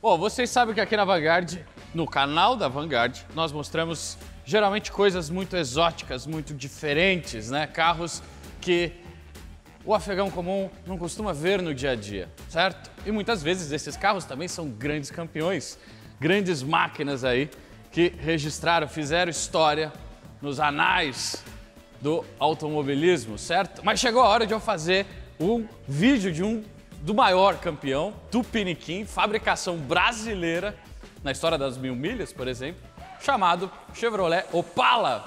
Bom, vocês sabem que aqui na Vanguard, no canal da Vanguard, nós mostramos geralmente coisas muito exóticas, muito diferentes, né? Carros que o afegão comum não costuma ver no dia a dia, certo? E muitas vezes esses carros também são grandes campeões, grandes máquinas aí que registraram, fizeram história nos anais do automobilismo, certo? Mas chegou a hora de eu fazer um vídeo do maior campeão, Tupiniquim, fabricação brasileira, na história das 1000 milhas, por exemplo, chamado Chevrolet Opala.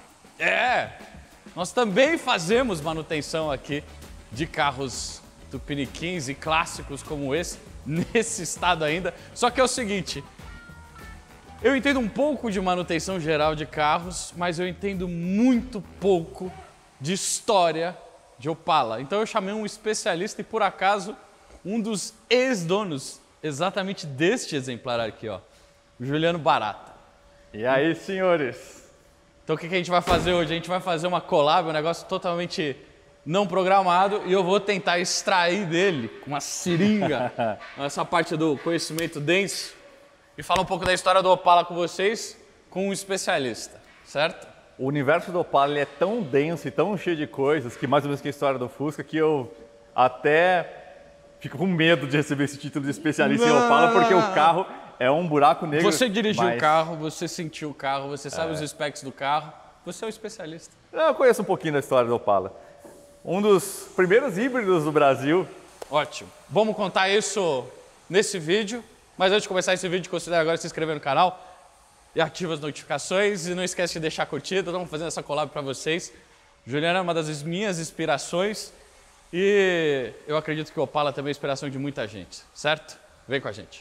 Nós também fazemos manutenção aqui de carros Tupiniquins e clássicos como esse, nesse estado ainda. Só que é o seguinte, eu entendo um pouco de manutenção geral de carros, mas eu entendo muito pouco de história de Opala. Então eu chamei um especialista e, por acaso, um dos ex-donos exatamente deste exemplar aqui, ó, o Juliano Barata. E aí, senhores? Então o que a gente vai fazer hoje? A gente vai fazer uma collab, um negócio totalmente não programado, e eu vou tentar extrair dele com uma seringa essa parte do conhecimento denso e falar um pouco da história do Opala com vocês, com um especialista, certo? O universo do Opala ele é tão denso e tão cheio de coisas, que mais ou menos que a história do Fusca, que eu até fico com medo de receber esse título de especialista em Opala, porque o carro é um buraco negro. Você dirigiu o carro, você sentiu o carro, você sabe os specs do carro, você é o especialista. Eu conheço um pouquinho da história do Opala. Um dos primeiros híbridos do Brasil. Ótimo. Vamos contar isso nesse vídeo, mas antes de começar esse vídeo, considere agora se inscrever no canal e ativa as notificações e não esquece de deixar a curtida. Estamos fazendo essa collab para vocês. Juliana é uma das minhas inspirações e eu acredito que o Opala também é inspiração de muita gente, certo? Vem com a gente.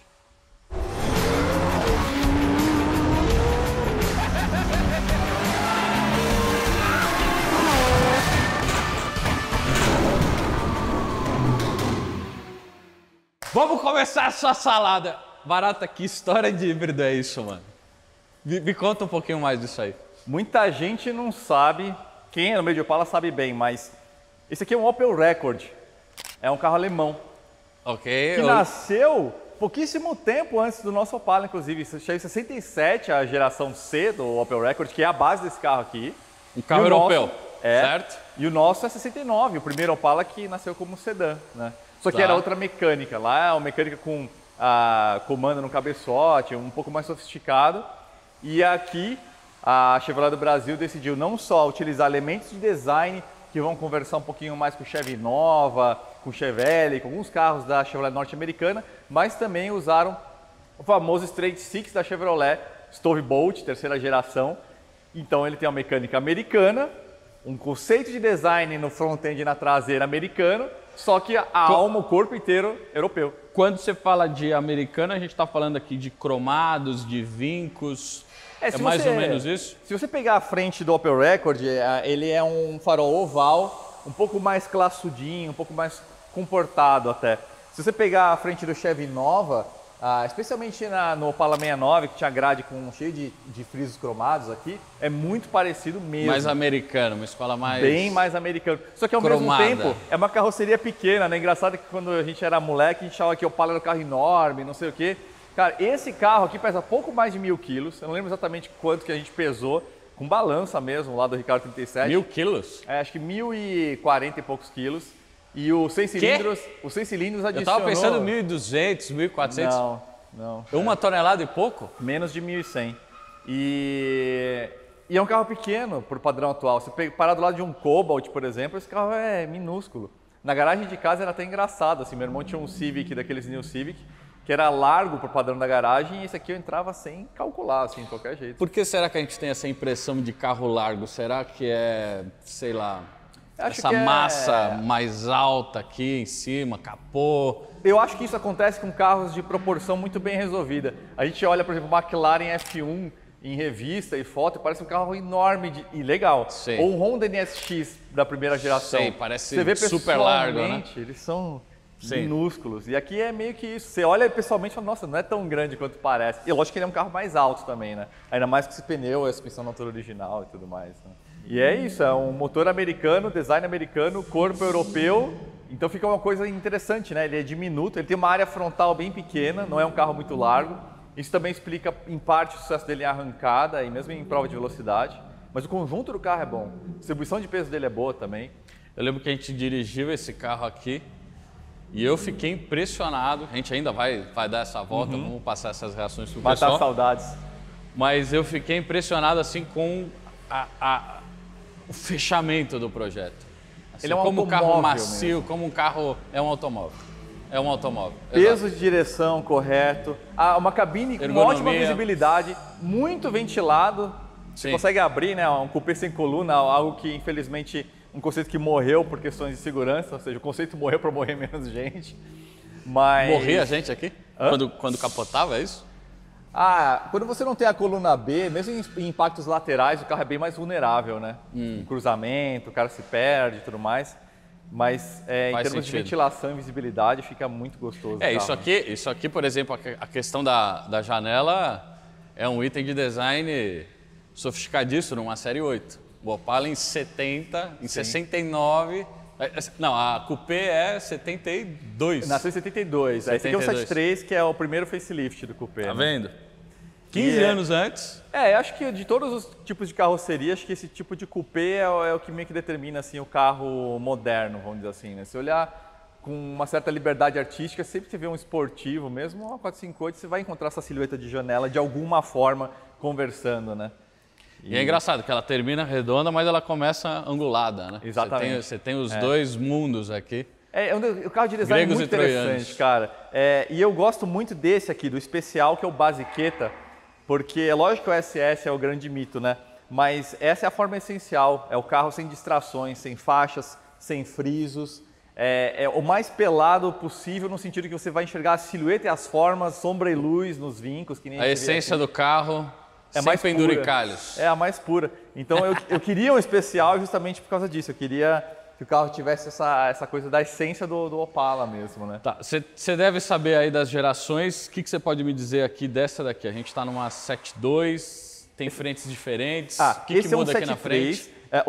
Vamos começar essa salada. Barata, que história de híbrido é isso, mano? Me conta um pouquinho mais disso aí. Muita gente não sabe, quem é no meio de Opala sabe bem, mas esse aqui é um Opel Rekord. É um carro alemão. Ok. Que nasceu pouquíssimo tempo antes do nosso Opala, inclusive. Chegou em 67, a geração C do Opel Rekord, que é a base desse carro aqui. Um carro europeu, certo? E o nosso é 69, o primeiro Opala que nasceu como sedã, né? Só que Tá. era outra mecânica. Lá é uma mecânica com comando no cabeçote, um pouco mais sofisticado. E aqui a Chevrolet do Brasil decidiu não só utilizar elementos de design que vão conversar um pouquinho mais com o Chevy Nova, com o Chevelle, com alguns carros da Chevrolet norte-americana, mas também usaram o famoso Straight Six da Chevrolet Stove Bolt, terceira geração. Então ele tem uma mecânica americana, um conceito de design no front-end e na traseira americano, só que a alma, o corpo inteiro europeu. Quando você fala de americana, a gente está falando aqui de cromados, de vincos. É mais ou menos isso? Se você pegar a frente do Opel Rekord, ele é um farol oval, um pouco mais classudinho, um pouco mais comportado até. Se você pegar a frente do Chevy Nova, especialmente no Opala 69, que tinha grade cheio de frisos cromados aqui, é muito parecido mesmo. Mais americano, uma escola mais... Bem mais americano. Só que ao cromada. mesmo tempo, é uma carroceria pequena, né? Engraçado que quando a gente era moleque, a gente achava que o Opala era um carro enorme, não sei o quê. Cara, esse carro aqui pesa pouco mais de 1000 quilos. Eu não lembro exatamente quanto que a gente pesou, com balança mesmo, lá do Ricardo 37. 1000 quilos? Acho que 1040 e poucos quilos. E o 100 cilindros, adicionou... Eu tava pensando 1.200, 1.400. Não. Uma tonelada e pouco? Menos de 1.100. E é um carro pequeno por padrão atual. Se você parar do lado de um Cobalt, por exemplo, esse carro é minúsculo. Na garagem de casa era até engraçado, assim, meu irmão tinha um Civic, daqueles New Civic, que era largo por padrão da garagem, e esse aqui eu entrava sem calcular, assim, de qualquer jeito. Por que será que a gente tem essa impressão de carro largo? Será que é, sei lá, essa massa mais alta aqui em cima, capô? Eu acho que isso acontece com carros de proporção muito bem resolvida. A gente olha, por exemplo, o McLaren F1 em revista e foto, parece um carro enorme e legal. Sim. Ou um Honda NSX da primeira geração. Sim, parece Você vê super largo, né? eles são Sim. minúsculos. E aqui é meio que isso. Você olha pessoalmente e fala, nossa, não é tão grande quanto parece. E lógico que ele é um carro mais alto também, né? Ainda mais com esse pneu, a suspensão na altura original e tudo mais. Né? E é isso, é um motor americano, design americano, corpo europeu Então fica uma coisa interessante, né? Ele é diminuto, ele tem uma área frontal bem pequena, não é um carro muito largo. Isso também explica, em parte, o sucesso dele em arrancada e mesmo em prova de velocidade. Mas o conjunto do carro é bom. A distribuição de peso dele é boa também. Eu lembro que a gente dirigiu esse carro aqui e eu fiquei impressionado. A gente ainda vai dar essa volta, vamos passar essas reações para o pessoal. Matar saudades. Mas eu fiquei impressionado assim com o fechamento do projeto. Assim, Ele é um como um carro automóvel macio, mesmo. como um carro... É um automóvel. É um automóvel. Peso exato. de direção correto. Uma cabine com Ergonomia. ótima visibilidade, muito ventilado. Você Sim. consegue abrir, né? Um cupê sem coluna, algo que infelizmente um conceito que morreu por questões de segurança, ou seja, o conceito morreu para morrer menos gente. Mas... Morria a gente aqui? Quando capotava, é isso? Quando você não tem a coluna B, mesmo em impactos laterais, o carro é bem mais vulnerável, né? Em cruzamento, o cara se perde e tudo mais. Mas em Faz termos de sentido. ventilação e visibilidade, fica muito gostoso. o carro. Isso aqui, por exemplo, a questão da janela é um item de design sofisticadíssimo numa série 8. O Opala em 70, em 69... Não, a Coupé é 72. Nasceu em 72. Esse aqui é o 73, que é o primeiro facelift do Coupé. Tá né? vendo? 15 anos antes. Acho que de todos os tipos de carroceria, acho que esse tipo de Coupé é o que meio que determina assim, o carro moderno, vamos dizer assim. Né? Se olhar com uma certa liberdade artística, sempre que você vê um esportivo, mesmo uma 458, você vai encontrar essa silhueta de janela de alguma forma conversando, né? E é engraçado que ela termina redonda, mas ela começa angulada, né? Exatamente. Você tem os dois mundos aqui. O carro de design é Gregos muito e troianos. interessante, cara. E eu gosto muito desse aqui, do especial, que é o Basiqueta, porque é lógico que o SS é o grande mito, né? Mas essa é a forma essencial, é o carro sem distrações, sem faixas, sem frisos. É o mais pelado possível no sentido que você vai enxergar a silhueta e as formas, sombra e luz nos vincos. Que nem A essência do carro é sem mais penduricalhos. É a mais pura. Então eu queria um especial justamente por causa disso. Eu queria que o carro tivesse essa coisa da essência do Opala mesmo, né? Tá, você deve saber aí das gerações. O que você pode me dizer aqui dessa daqui? A gente está numa 7.2, tem frentes diferentes. O que esse muda é um aqui na frente? O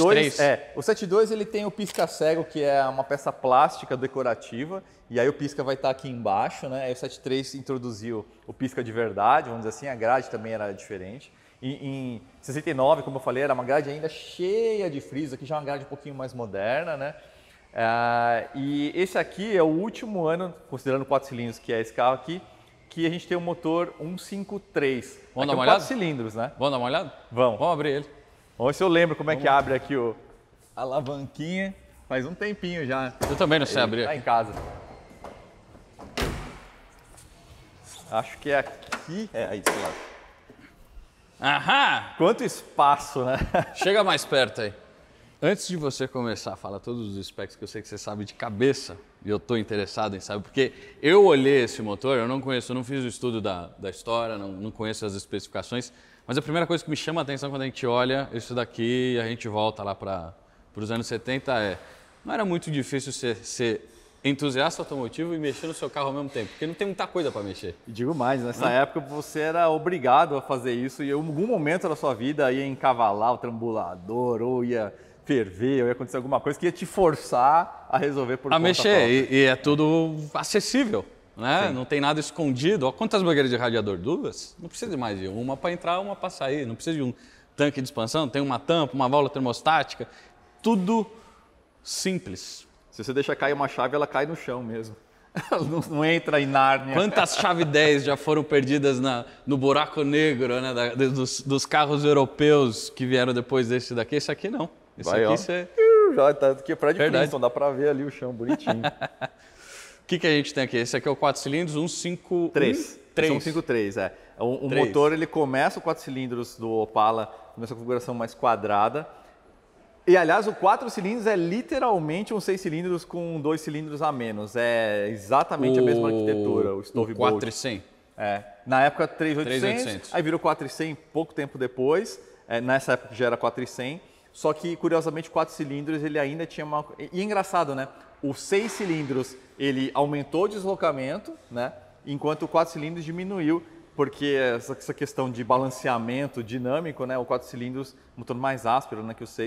7.2 ele tem o pisca-cego, que é uma peça plástica decorativa, e aí o pisca vai estar aqui embaixo, né? Aí o 7.3 introduziu o pisca de verdade, vamos dizer assim, a grade também era diferente. Em 69, como eu falei, era uma grade ainda cheia de friso, aqui já é uma grade um pouquinho mais moderna, né? E esse aqui é o último ano, considerando 4 cilindros, que é esse carro aqui, que a gente tem um motor 153. Vamos dar uma 4 olhada? cilindros, né? Vamos dar uma olhada? Vamos. Vamos abrir ele. Vamos ver se eu lembro como é que abre aqui a alavanquinha. Faz um tempinho já. Eu também não sei abrir. Tá em casa. Acho que é aqui. Aí, sei lá. Aham! Quanto espaço, né? Chega mais perto aí. Antes de você começar a falar todos os specs que eu sei que você sabe de cabeça, e eu estou interessado em saber, porque eu olhei esse motor, eu não conheço, eu não fiz o estudo da história, não conheço as especificações, mas a primeira coisa que me chama a atenção quando a gente olha isso daqui e a gente volta lá para os anos 70 não era muito difícil ser entusiasta automotivo e mexer no seu carro ao mesmo tempo, porque não tem muita coisa para mexer. E digo mais, nessa época você era obrigado a fazer isso e em algum momento da sua vida ia encavalar o trambulador ou ia ferver ou ia acontecer alguma coisa que ia te forçar a resolver por conta mexer própria. e é tudo acessível, né? Sim. Não tem nada escondido. Ó, quantas mangueiras de radiador? 2? Não precisa de mais de uma para entrar, uma para sair. Não precisa de um tanque de expansão, tem uma tampa, uma válvula termostática. Tudo simples. Se você deixa cair uma chave, ela cai no chão mesmo. Ela não entra em Nárnia. Quantas chave 10 já foram perdidas no buraco negro, né, dos carros europeus que vieram depois desse daqui? Esse aqui não. Esse Vai, aqui ó. você... Já tá aqui é Fred Verdade. Flintstone, dá pra ver ali o chão bonitinho. O que a gente tem aqui? Esse aqui é o 4 cilindros, 153. 153, é. O Três. motor, ele começa o 4 cilindros do Opala nessa configuração mais quadrada. E, aliás, o 4 cilindros é literalmente um 6 cilindros com 2 cilindros a menos. É exatamente a mesma arquitetura, o Stove o Bolt. 400. Na época, 3800, 3800. aí virou 400 pouco tempo depois. Nessa época já era 400. Só que, curiosamente, 4 cilindros ele ainda tinha uma... E é engraçado, né? O 6 cilindros ele aumentou o deslocamento, né? Enquanto o 4 cilindros diminuiu, porque essa questão de balanceamento dinâmico, né? O 4 cilindros, motor mais áspero, né, que o 6,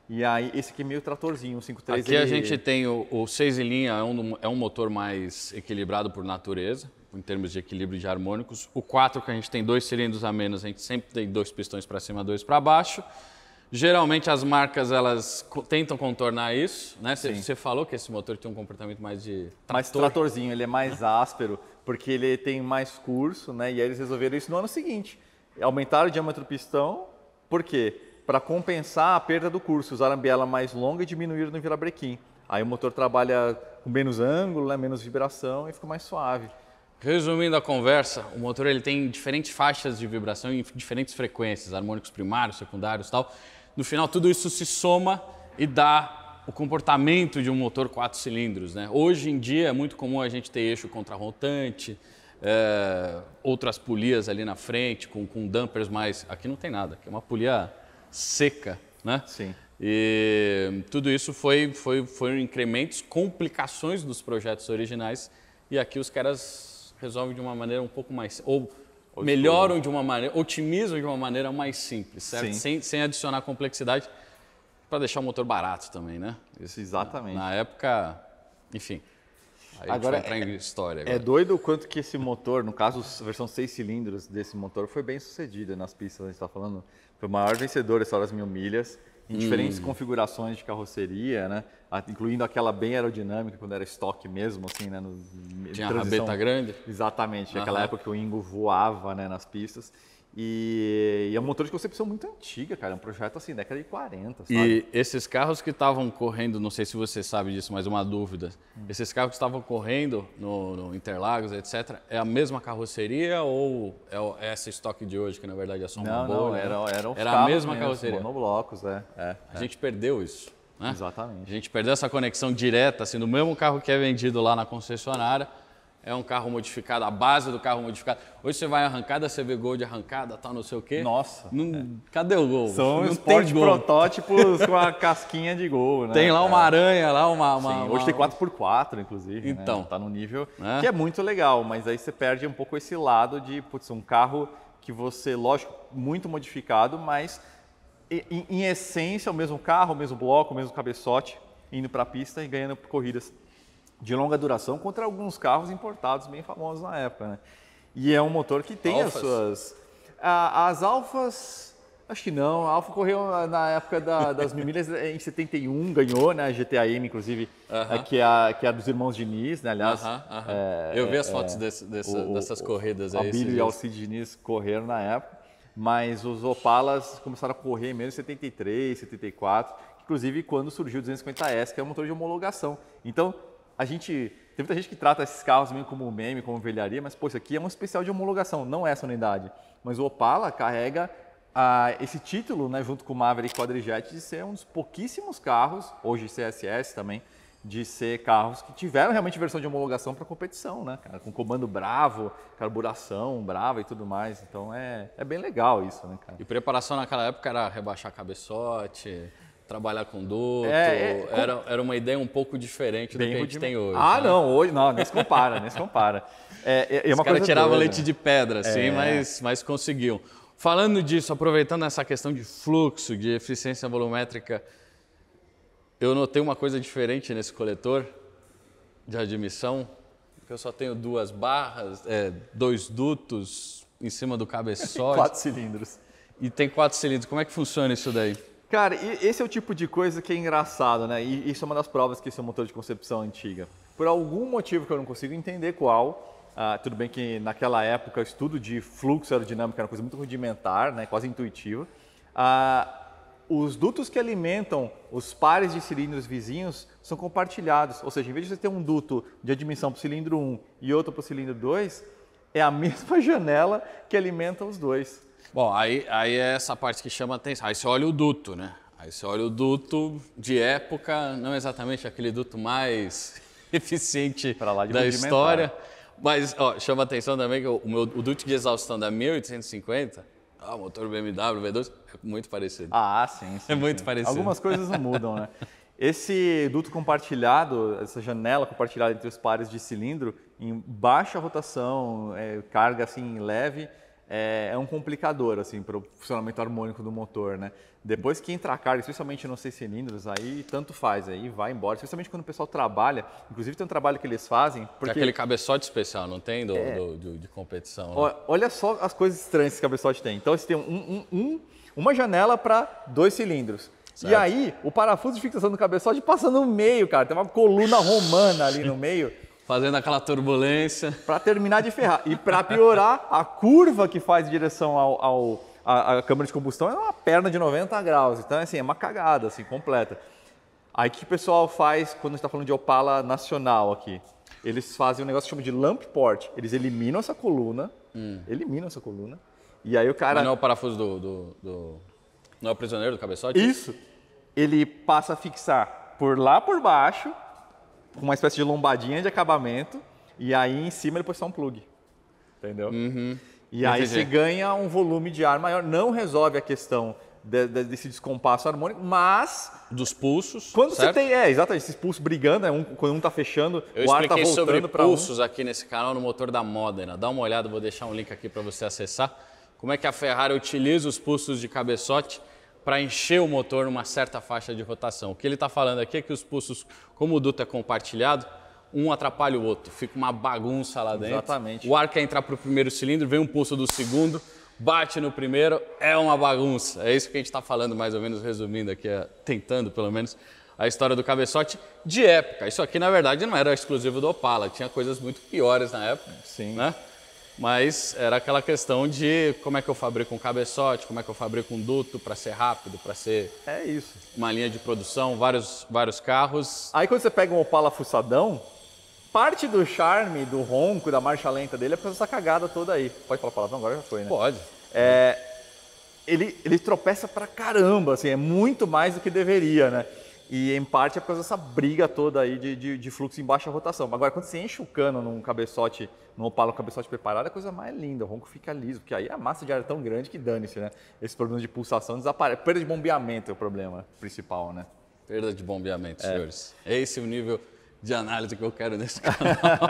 E aí esse aqui é meio tratorzinho, o 5.3. Aqui a gente tem o 6 em linha, é um motor mais equilibrado por natureza, em termos de equilíbrio de harmônicos. O 4, que a gente tem 2 cilindros a menos, a gente sempre tem 2 pistões para cima, 2 para baixo. Geralmente as marcas elas tentam contornar isso, né? Você falou que esse motor tem um comportamento mais de trator. Mais tratorzinho, ele é mais áspero, porque ele tem mais curso, né? E aí eles resolveram isso no ano seguinte. Aumentaram o diâmetro do pistão, por quê? Para compensar a perda do curso, usaram a biela mais longa e diminuíram no virabrequim. Aí o motor trabalha com menos ângulo, né? Menos vibração e fica mais suave. Resumindo a conversa, o motor ele tem diferentes faixas de vibração em diferentes frequências, harmônicos primários, secundários e tal. No final, tudo isso se soma e dá o comportamento de um motor 4 cilindros, né? Hoje em dia é muito comum a gente ter eixo contrarrotante, outras polias ali na frente, com dampers mais... Aqui não tem nada, aqui é uma polia seca, né? Sim. E tudo isso foram incrementos, complicações dos projetos originais e aqui os caras resolvem de uma maneira um pouco mais... ou melhoram de uma maneira, otimizam de uma maneira mais simples, certo? Sem adicionar complexidade, para deixar o motor barato também, né? Isso, exatamente. Na época, enfim, aí agora, a gente vai entrar em história. Agora. É doido o quanto que esse motor, no caso a versão 6 cilindros desse motor, foi bem sucedida nas pistas, a gente está falando, foi o maior vencedor essa horas 1000 milhas, em diferentes configurações de carroceria, né? Incluindo aquela bem aerodinâmica, quando era estoque mesmo, assim, né? Tinha a rabeta grande? Exatamente, aquela época que o Ingo voava, né, nas pistas. E é um motor de concepção muito antiga, cara, é um projeto assim, década de 40, sabe? E esses carros que estavam correndo, não sei se você sabe disso, mas uma dúvida, esses carros que estavam correndo no Interlagos, etc., é a mesma carroceria ou é essa estoque de hoje, que na verdade é só uma bolha? Não, era a mesma carroceria. Monoblocos, A gente perdeu isso, né? Exatamente. A gente perdeu essa conexão direta, assim, do mesmo carro que é vendido lá na concessionária, é um carro modificado, a base do carro modificado. Hoje você vai em arrancada, você vê Gol de arrancada, tal, não sei o quê. Nossa. Cadê o Gol? São esporte protótipos com a casquinha de Gol, né? Tem lá uma aranha, lá hoje tem 4x4, inclusive. Então. Né? Tá num nível que é muito legal, mas aí você perde um pouco esse lado de, putz, um carro que você, lógico, muito modificado, mas em essência, o mesmo carro, o mesmo bloco, o mesmo cabeçote, indo para a pista e ganhando corridas de longa duração contra alguns carros importados bem famosos na época, né? E é um motor que tem as suas... As Alfas, acho que não. A Alfa correu na época das 1000 milhas, em 71, ganhou, né? A GTAM, inclusive, que é a dos irmãos Diniz, né? Aliás... Eu vi as fotos dessas corridas aí. A Bílio e Alcide Diniz correram na época, mas os Opalas começaram a correr mesmo em 73, 74, inclusive quando surgiu o 250S, que é um motor de homologação. Então, tem muita gente que trata esses carros meio como meme, como velharia, mas pô, isso aqui é um especial de homologação, não é essa unidade. Mas o Opala carrega esse título, né, junto com o Maverick Quadrijet, de ser um dos pouquíssimos carros, hoje CSS também, de ser carros que tiveram realmente versão de homologação para competição, né, cara? Com comando bravo, carburação brava e tudo mais. Então é bem legal isso, né, cara? E preparação naquela época era rebaixar cabeçote, trabalhar com duto, era uma ideia um pouco diferente do que a gente tem hoje. Né? Não, hoje não, nem se compara, nem se compara. Os caras tiravam leite de pedra, assim, mas conseguiam. Falando disso, aproveitando essa questão de fluxo, de eficiência volumétrica, eu notei uma coisa diferente nesse coletor de admissão, que eu só tenho 2 barras, 2 dutos em cima do cabeçote. 4 cilindros. E tem 4 cilindros. Como é que funciona isso daí? Cara, esse é o tipo de coisa que é engraçado, né? E isso é uma das provas que esse é um motor de concepção antiga. Por algum motivo que eu não consigo entender qual, tudo bem que naquela época o estudo de fluxo aerodinâmico era uma coisa muito rudimentar, né? Quase intuitiva. Os dutos que alimentam os pares de cilindros vizinhos são compartilhados. Ou seja, em vez de você ter um duto de admissão para o cilindro 1 e outro para o cilindro 2, é a mesma janela que alimenta os dois. Bom, aí é essa parte que chama a atenção. Aí você olha o duto, né? Aí você olha o duto de época, não exatamente aquele duto mais eficiente da história. Mas chama a atenção também que o duto de exaustão da 1850, motor BMW, V12, é muito parecido. Sim. É muito parecido. Algumas coisas não mudam, né? Esse duto compartilhado, essa janela compartilhada entre os pares de cilindro, em baixa rotação, carga assim leve, é um complicador assim, para o funcionamento harmônico do motor, né? Depois que entra a carga, especialmente nos 6 cilindros, aí tanto faz, aí vai embora. Especialmente quando o pessoal trabalha, inclusive tem um trabalho que eles fazem... Porque... Tem aquele cabeçote especial, não tem de competição? Né? Olha só as coisas estranhas que esse cabeçote tem. Então você tem uma janela para 2 cilindros. Certo. E aí, o parafuso de fixação do cabeçote passa no meio, cara. Tem uma coluna romana ali no meio. Fazendo aquela turbulência. Para terminar de ferrar. E para piorar, a curva que faz em direção à câmara de combustão é uma perna de 90 graus. Então, assim, é uma cagada, assim, completa. Aí, o que o pessoal faz quando a gente está falando de Opala nacional aqui? Eles fazem um negócio que chama de lamp port. Eles eliminam essa coluna. E aí o cara... Mas não é o parafuso não é o prisioneiro do cabeçote? Isso. Ele passa a fixar por lá por baixo, com uma espécie de lombadinha de acabamento, e aí em cima ele põe só um plug. Entendeu? E aí você ganha um volume de ar maior. Não resolve a questão desse descompasso harmônico, mas... Dos pulsos, quando certo? Você tem, exatamente, esses pulsos brigando, quando um tá fechando, o ar tá voltando para um. Eu expliquei sobre pulsos aqui nesse canal no motor da Modena. Dá uma olhada, vou deixar um link aqui para você acessar. Como é que a Ferrari utiliza os pulsos de cabeçote para encher o motor numa certa faixa de rotação. O que ele está falando aqui é que os pulsos, como o duto é compartilhado, um atrapalha o outro, fica uma bagunça lá dentro. Exatamente. O ar quer entrar para o primeiro cilindro, vem um pulso do segundo, bate no primeiro, é uma bagunça. É isso que a gente está falando, mais ou menos, resumindo aqui, tentando pelo menos, a história do cabeçote de época. Isso aqui, na verdade, não era exclusivo do Opala, tinha coisas muito piores na época. Sim. Né? Mas era aquela questão de como é que eu fabrico um cabeçote, como é que eu fabrico um duto para ser rápido, para ser uma linha de produção, vários carros. Aí quando você pega um Opala fuçadão, parte do charme, do ronco, da marcha lenta dele é por causa dessa cagada toda aí. Pode falar palavrão? Agora já foi, né? Pode. Ele tropeça pra caramba, assim, é muito mais do que deveria, né? E em parte é por causa dessa briga toda aí de fluxo em baixa rotação. Agora, quando você enche o cano num cabeçote, num Opala com cabeçote preparado, é a coisa mais linda, o ronco fica liso, porque aí a massa de ar é tão grande que dane-se, né? Esse problema de pulsação desaparece. Perda de bombeamento é o problema principal, né? Perda de bombeamento, senhores. Esse é o nível de análise que eu quero nesse canal.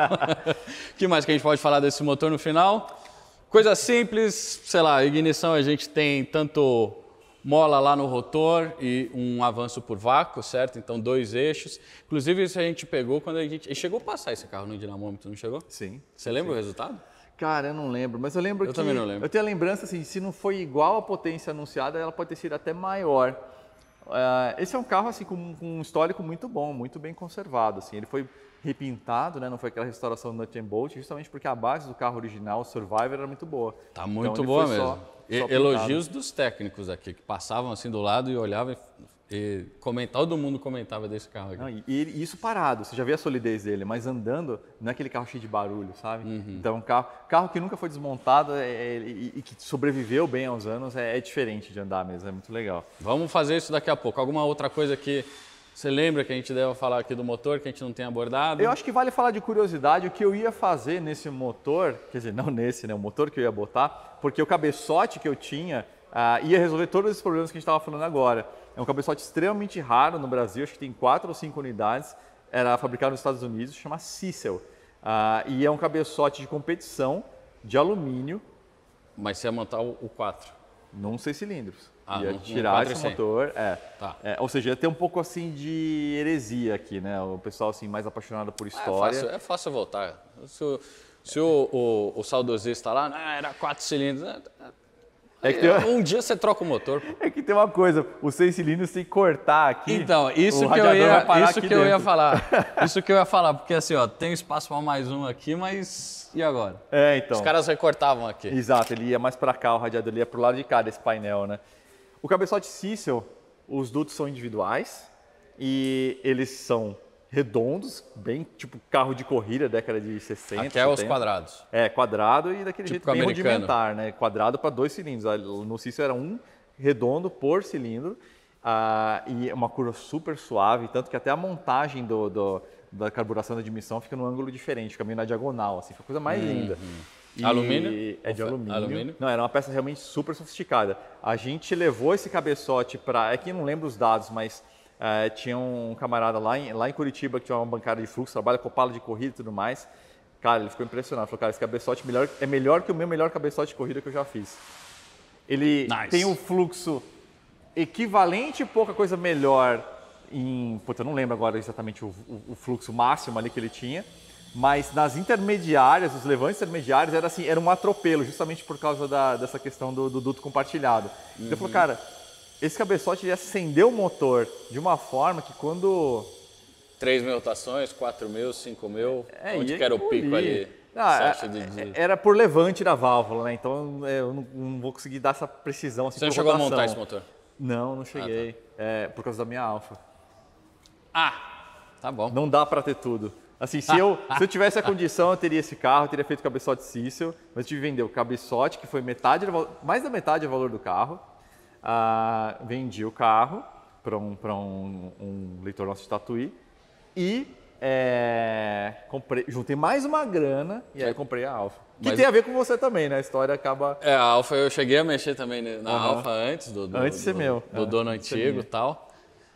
O que mais que a gente pode falar desse motor no final? Coisa simples, sei lá, ignição a gente tem tanto mola lá no rotor e um avanço por vácuo, certo? Então 2 eixos. Inclusive isso a gente pegou quando a gente... chegou a passar esse carro no dinamômetro, não chegou? Sim. Você lembra o resultado? Cara, eu não lembro, mas eu lembro que... Eu também não lembro. Eu tenho a lembrança, assim, se não foi igual à potência anunciada, ela pode ter sido até maior. Esse é um carro, assim, com um histórico muito bom, muito bem conservado, assim. Ele foi repintado, né? Não foi aquela restauração do Nut and Bolt, justamente porque a base do carro original, o Survivor, era muito boa. Tá muito boa mesmo. Elogios dos técnicos aqui, que passavam assim do lado e olhavam e todo mundo comentava desse carro aqui. Não, e isso parado, você já vê a solidez dele, mas andando, não é aquele carro cheio de barulho, sabe? Então, carro que nunca foi desmontado e que sobreviveu bem aos anos, é diferente de andar mesmo, é muito legal. Vamos fazer isso daqui a pouco. Alguma outra coisa que você lembra que a gente deve falar aqui do motor, que a gente não tem abordado? Eu acho que vale falar de curiosidade, o que eu ia fazer nesse motor, quer dizer, não nesse, né, o motor que eu ia botar, porque o cabeçote que eu tinha ia resolver todos esses problemas que a gente estava falando agora. É um cabeçote extremamente raro no Brasil, acho que tem 4 ou 5 unidades, era fabricado nos Estados Unidos, chama Cecil. E é um cabeçote de competição, de alumínio. Mas você ia montar o 4? Num 6 cilindros. Ah, ia tirar esse motor. Tá. Ou seja, ia ter um pouco assim de heresia aqui, né? O pessoal assim, mais apaixonado por história. É fácil voltar. Se o saudosista lá, era 4 cilindros. Um dia você troca o motor. É que tem uma coisa, os 6 cilindros tem que cortar aqui. Então, isso que eu ia falar. Isso que eu ia falar, porque assim, ó, tem espaço para mais um aqui, mas e agora? Então. Os caras recortavam aqui. Exato, ele ia mais para cá, o radiador ele ia pro lado de cá desse painel, né? O cabeçote Cecil, os dutos são individuais e eles são redondos, bem tipo carro de corrida, década de 60. Aqui é os quadrados. Quadrado e daquele jeito bem americano. rudimentar, né? Quadrado para 2 cilindros. No Cecil era um redondo por cilindro e uma curva super suave, tanto que até a montagem da carburação da admissão fica num ângulo diferente, fica meio na diagonal, assim, fica a coisa mais linda. Alumínio? É de alumínio. Não, era uma peça realmente super sofisticada. A gente levou esse cabeçote para... É que eu não lembro os dados, mas tinha um camarada lá em Curitiba que tinha uma bancada de fluxo, trabalha com Opala de corrida e tudo mais. Cara, ele ficou impressionado. Falou, cara, esse cabeçote é melhor que o meu melhor cabeçote de corrida que eu já fiz. Ele tem um fluxo equivalente, pouca coisa melhor em... Puta, eu não lembro agora exatamente o fluxo máximo ali que ele tinha, mas nas intermediárias, os levantes intermediários, era assim, era um atropelo, justamente por causa dessa questão do duto compartilhado. Então eu falei, cara, esse cabeçote ele acendeu o motor de uma forma que quando... 3.000 rotações, 4.000, 5.000, onde que era o pico ali? Era por levante da válvula, né? Então eu não vou conseguir dar essa precisão assim. Você não chegou a montar esse motor? Não cheguei. Tá. Por causa da minha Alfa. Tá bom. Não dá para ter tudo. Assim, se eu tivesse a condição, eu teria esse carro, eu teria feito o cabeçote Cecil, mas eu tive que vender o cabeçote, que foi mais da metade do valor do carro. Vendi o carro para um leitor nosso de Tatuí e juntei mais uma grana e aí comprei a Alfa. Que tem a ver com você também, né? A história acaba... A Alfa, eu cheguei a mexer também na Alfa antes do dono antigo e tal.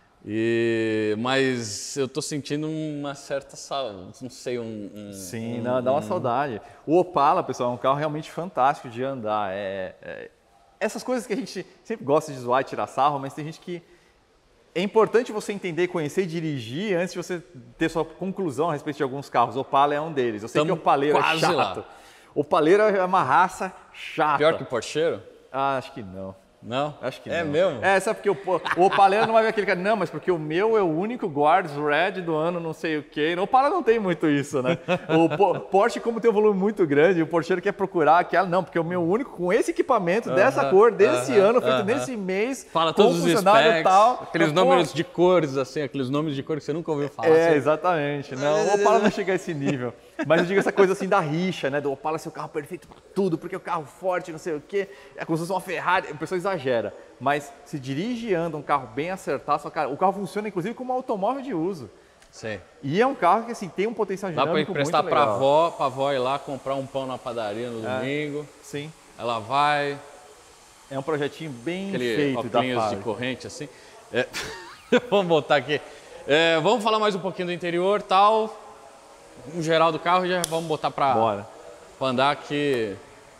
Mas eu tô sentindo uma certa saudade, não sei, Sim, dá uma saudade. O Opala, pessoal, é um carro realmente fantástico de andar. Essas coisas que a gente sempre gosta de zoar e tirar sarro, mas tem gente que... É importante você entender, conhecer e dirigir antes de você ter sua conclusão a respeito de alguns carros. O Opala é um deles. Eu sei que o opaleiro é chato. O opaleiro é uma raça chata. Pior que o Porscheiro? Acho que não. Não? Acho que não. É mesmo? Sabe porque o opaleiro não vai ver aquele cara, não, mas porque o meu é o único Guards Red do ano não sei o quê. O Opala não tem muito isso, né? O Porsche, como tem um volume muito grande, o Porscheiro quer procurar não, porque o meu único com esse equipamento, dessa cor, desse ano, feito nesse mês, fala todos os specs, e tal. Aqueles números de cores, assim, aqueles nomes de cor que você nunca ouviu falar. Assim. Exatamente. Não, o Opala não chega a esse nível. Mas eu digo essa coisa assim da rixa, né? Do Opala ser o carro perfeito para tudo, porque é o carro forte, não sei o quê. É como se fosse uma Ferrari, a pessoa exagera. Mas se dirige e anda um carro bem acertado, cara, o carro funciona inclusive como um automóvel de uso. Sim. E é um carro que assim, tem um potencial dinâmico muito legal. Dá para emprestar para a avó ir lá comprar um pão na padaria no domingo. Sim. Ela vai... É um projetinho bem feito da fábrica. De corrente assim. Vamos botar aqui. Vamos falar mais um pouquinho do interior e tal. Um geral do carro já vamos botar para andar aqui.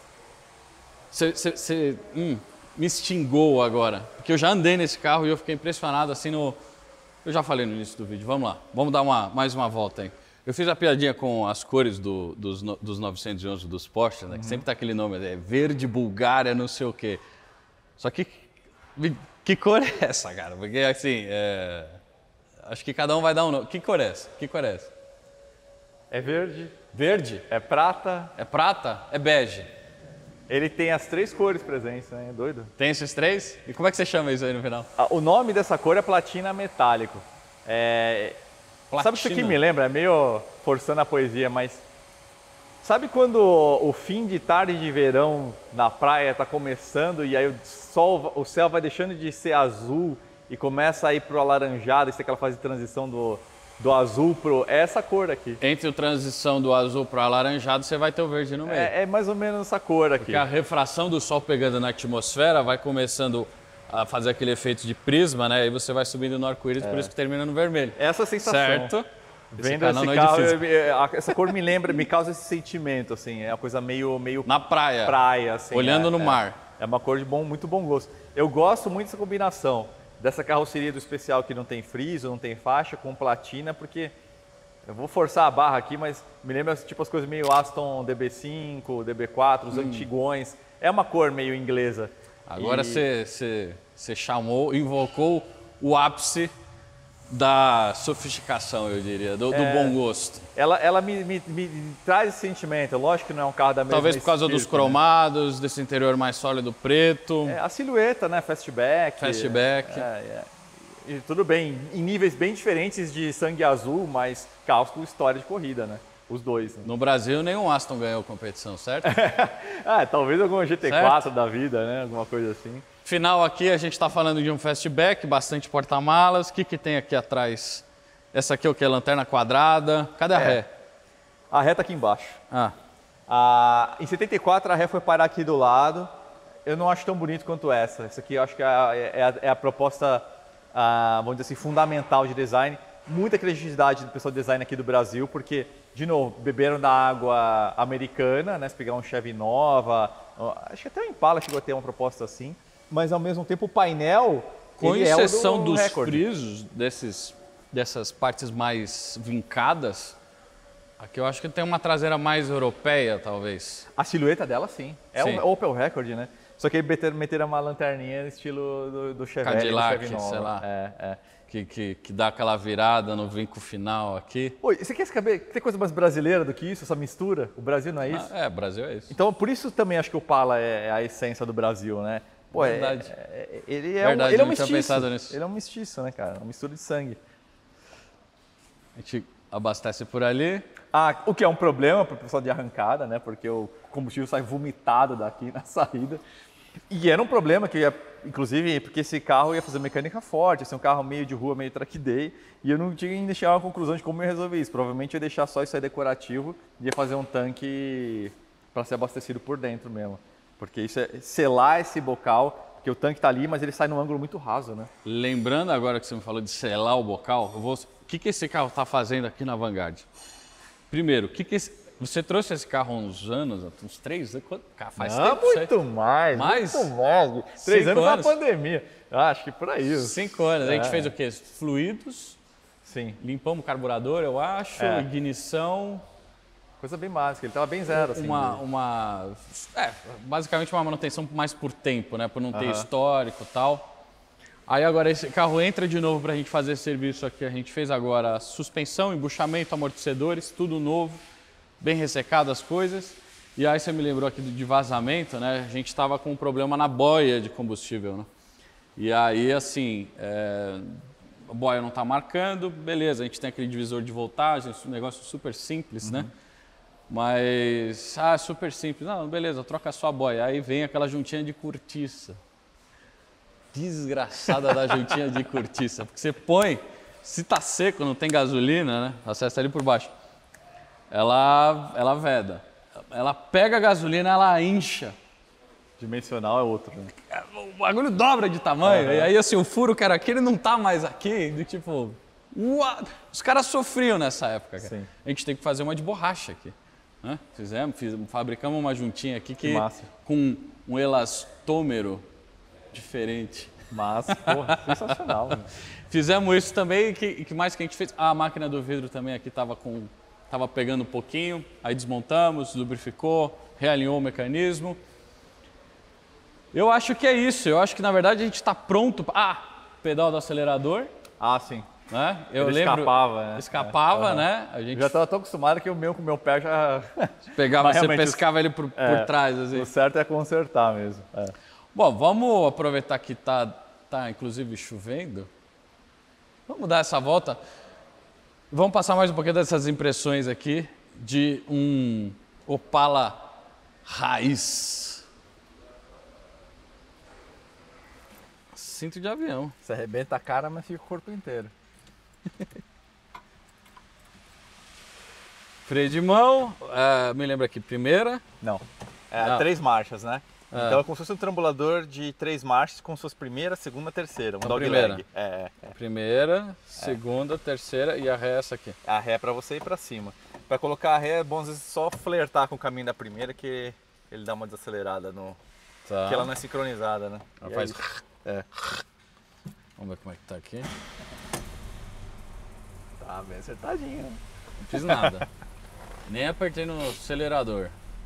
Você me instigou agora, porque eu já andei nesse carro e eu fiquei impressionado assim no... Eu já falei no início do vídeo, vamos lá, vamos dar mais uma volta aí. Eu fiz a piadinha com as cores dos 911 dos Porsche, né? Que sempre tá aquele nome, verde, Bulgária, não sei o quê. Só que cor é essa, cara? Porque assim, acho que cada um vai dar um nome. Que cor é essa? É verde. Verde? É prata. É prata? É bege? Ele tem as 3 cores presentes, né? É doido. Tem esses 3? E como é que você chama isso aí no final? O nome dessa cor é platina metálico. Platina. Sabe o que isso aqui me lembra? É meio forçando a poesia, mas... Sabe quando o fim de tarde de verão na praia está começando e aí o céu vai deixando de ser azul e começa a ir para o alaranjado, e tem aquela fase de transição do azul pro essa cor aqui. Entre a transição do azul para o alaranjado, você vai ter o verde no meio. É mais ou menos essa cor aqui. Porque a refração do sol pegando na atmosfera vai começando a fazer aquele efeito de prisma, né? E você vai subindo no arco-íris, por isso que termina no vermelho. Essa sensação. Certo? Vendo esse carro, essa cor me causa esse sentimento, assim, é uma coisa meio na praia. Praia, assim. Olhando no mar. É uma cor de muito bom gosto. Eu gosto muito dessa combinação. Dessa carroceria do especial que não tem friso, não tem faixa, com platina, porque eu vou forçar a barra aqui, mas me lembra tipo as coisas meio Aston DB5, DB4, os antigões. É uma cor meio inglesa. Agora você invocou o ápice da sofisticação, eu diria, do bom gosto. Ela me traz esse sentimento. Lógico que não é um carro da mesma Talvez por causa dos cromados, desse interior mais sólido preto. A silhueta, né? Fastback. E tudo bem, em níveis bem diferentes de sangue azul, mas carros com história de corrida, né? Os dois. Né? No Brasil, nenhum Aston ganhou competição, certo? Talvez alguma GT4 da vida, né? Alguma coisa assim. Final aqui, a gente está falando de um fastback, bastante porta-malas. O que tem aqui atrás? Essa aqui é o que? Lanterna quadrada. Cadê a ré? A ré tá aqui embaixo. Em 74 a ré foi parar aqui do lado. Eu não acho tão bonito quanto essa. Essa aqui eu acho que é a proposta, vamos dizer assim, fundamental de design. Muita criatividade do pessoal de design aqui do Brasil, porque de novo, beberam da água americana, né? Se pegar um Chevy Nova, acho que até o Impala chegou a ter uma proposta assim, mas ao mesmo tempo o painel, com ele exceção é o do dos Record. frisos, dessas partes mais vincadas, aqui eu acho que tem uma traseira mais europeia, talvez. A silhueta dela, sim. É Sim. o Opel Record, né? Só que aí meteram uma lanterninha estilo do Chevy, Cadillac, do Chevy Nova. sei lá. É. Que dá aquela virada no vinco final aqui. Oi, você quer saber, tem coisa mais brasileira do que isso, essa mistura? O Brasil não é isso? Brasil é isso. Então, por isso também acho que o Opala é a essência do Brasil, né? Pô, Verdade. Ele é Verdade, ele é eu um não tinha mestiço. pensado nisso. Ele é um mestiço, né, cara? Uma mistura de sangue. A gente abastece por ali. O que é um problema para o pessoal de arrancada, né? Porque o combustível sai vomitado daqui na saída. E era um problema que, inclusive, porque esse carro ia fazer mecânica forte, ia ser um carro meio de rua, meio track day, e eu não tinha ainda chegado a uma conclusão de como eu ia resolver isso. Provavelmente eu ia deixar só isso aí decorativo e ia fazer um tanque para ser abastecido por dentro mesmo. Porque isso é selar esse bocal, porque o tanque está ali, mas ele sai num ângulo muito raso, né? Lembrando agora que você me falou de selar o bocal, o que esse carro está fazendo aqui na Vanguard? Primeiro, você trouxe esse carro há uns anos, uns 3 anos? Faz tempo muito mais. Mais? Muito mais. 3 anos na pandemia. Acho que por aí. 5 anos. A gente fez o quê? Fluidos, Sim. limpamos o carburador, eu acho, ignição. Coisa bem básica, ele estava bem zero. Assim, basicamente uma manutenção mais por tempo, né? Por não ter histórico e tal. Aí agora esse carro entra de novo para a gente fazer esse serviço aqui. A gente fez agora suspensão, embuchamento, amortecedores, tudo novo. Bem ressecado as coisas. E aí você me lembrou aqui de vazamento, né? A gente estava com um problema na boia de combustível, né? E aí, assim, a boia não está marcando, beleza, a gente tem aquele divisor de voltagem, um negócio super simples, né? Mas, super simples. Não, beleza, troca só a boia. Aí vem aquela juntinha de cortiça. Desgraçada da juntinha de cortiça. Porque você põe, se tá seco, não tem gasolina, né? Acessa ali por baixo. Ela veda. Ela pega a gasolina, ela incha. Dimensional é outro, né? O bagulho dobra de tamanho. E aí, assim, o furo que era aqui, ele não tá mais aqui. Do tipo, os caras sofriam nessa época. Cara. Sim. A gente tem que fazer uma de borracha aqui. Né? Fabricamos uma juntinha aqui com um elastômero diferente. Massa, porra, sensacional. Né? Fizemos isso também. Que mais que a gente fez? A máquina do vidro também aqui estava pegando um pouquinho, aí desmontamos, lubrificou, realinhou o mecanismo. Eu acho que é isso, eu acho que na verdade a gente está pronto. Pedal do acelerador. Sim. Né? Ele escapava, né? Escapava, né? A gente já estava tão acostumado que o meu com o meu pé já... você pescava ele por trás. Assim. O certo é consertar mesmo. Bom, vamos aproveitar que tá inclusive chovendo. Vamos dar essa volta. Vamos passar mais um pouquinho dessas impressões aqui de um Opala raiz. Cinto de avião. Você arrebenta a cara, mas fica o corpo inteiro. Freio de mão, me lembra aqui, primeira? Não, 3 marchas, né? Então é como se fosse um trambulador de 3 marchas, como se fosse primeira, segunda, terceira, um dogleg. Primeira, segunda, terceira e a ré é essa aqui. A ré é pra você ir pra cima. Pra colocar a ré é bom às vezes só flertar com o caminho da primeira que ele dá uma desacelerada no... Porque ela não é sincronizada, né? Ela faz... Vamos ver como é que tá aqui. Tá bem acertadinho. Não fiz nada. Nem apertei no acelerador.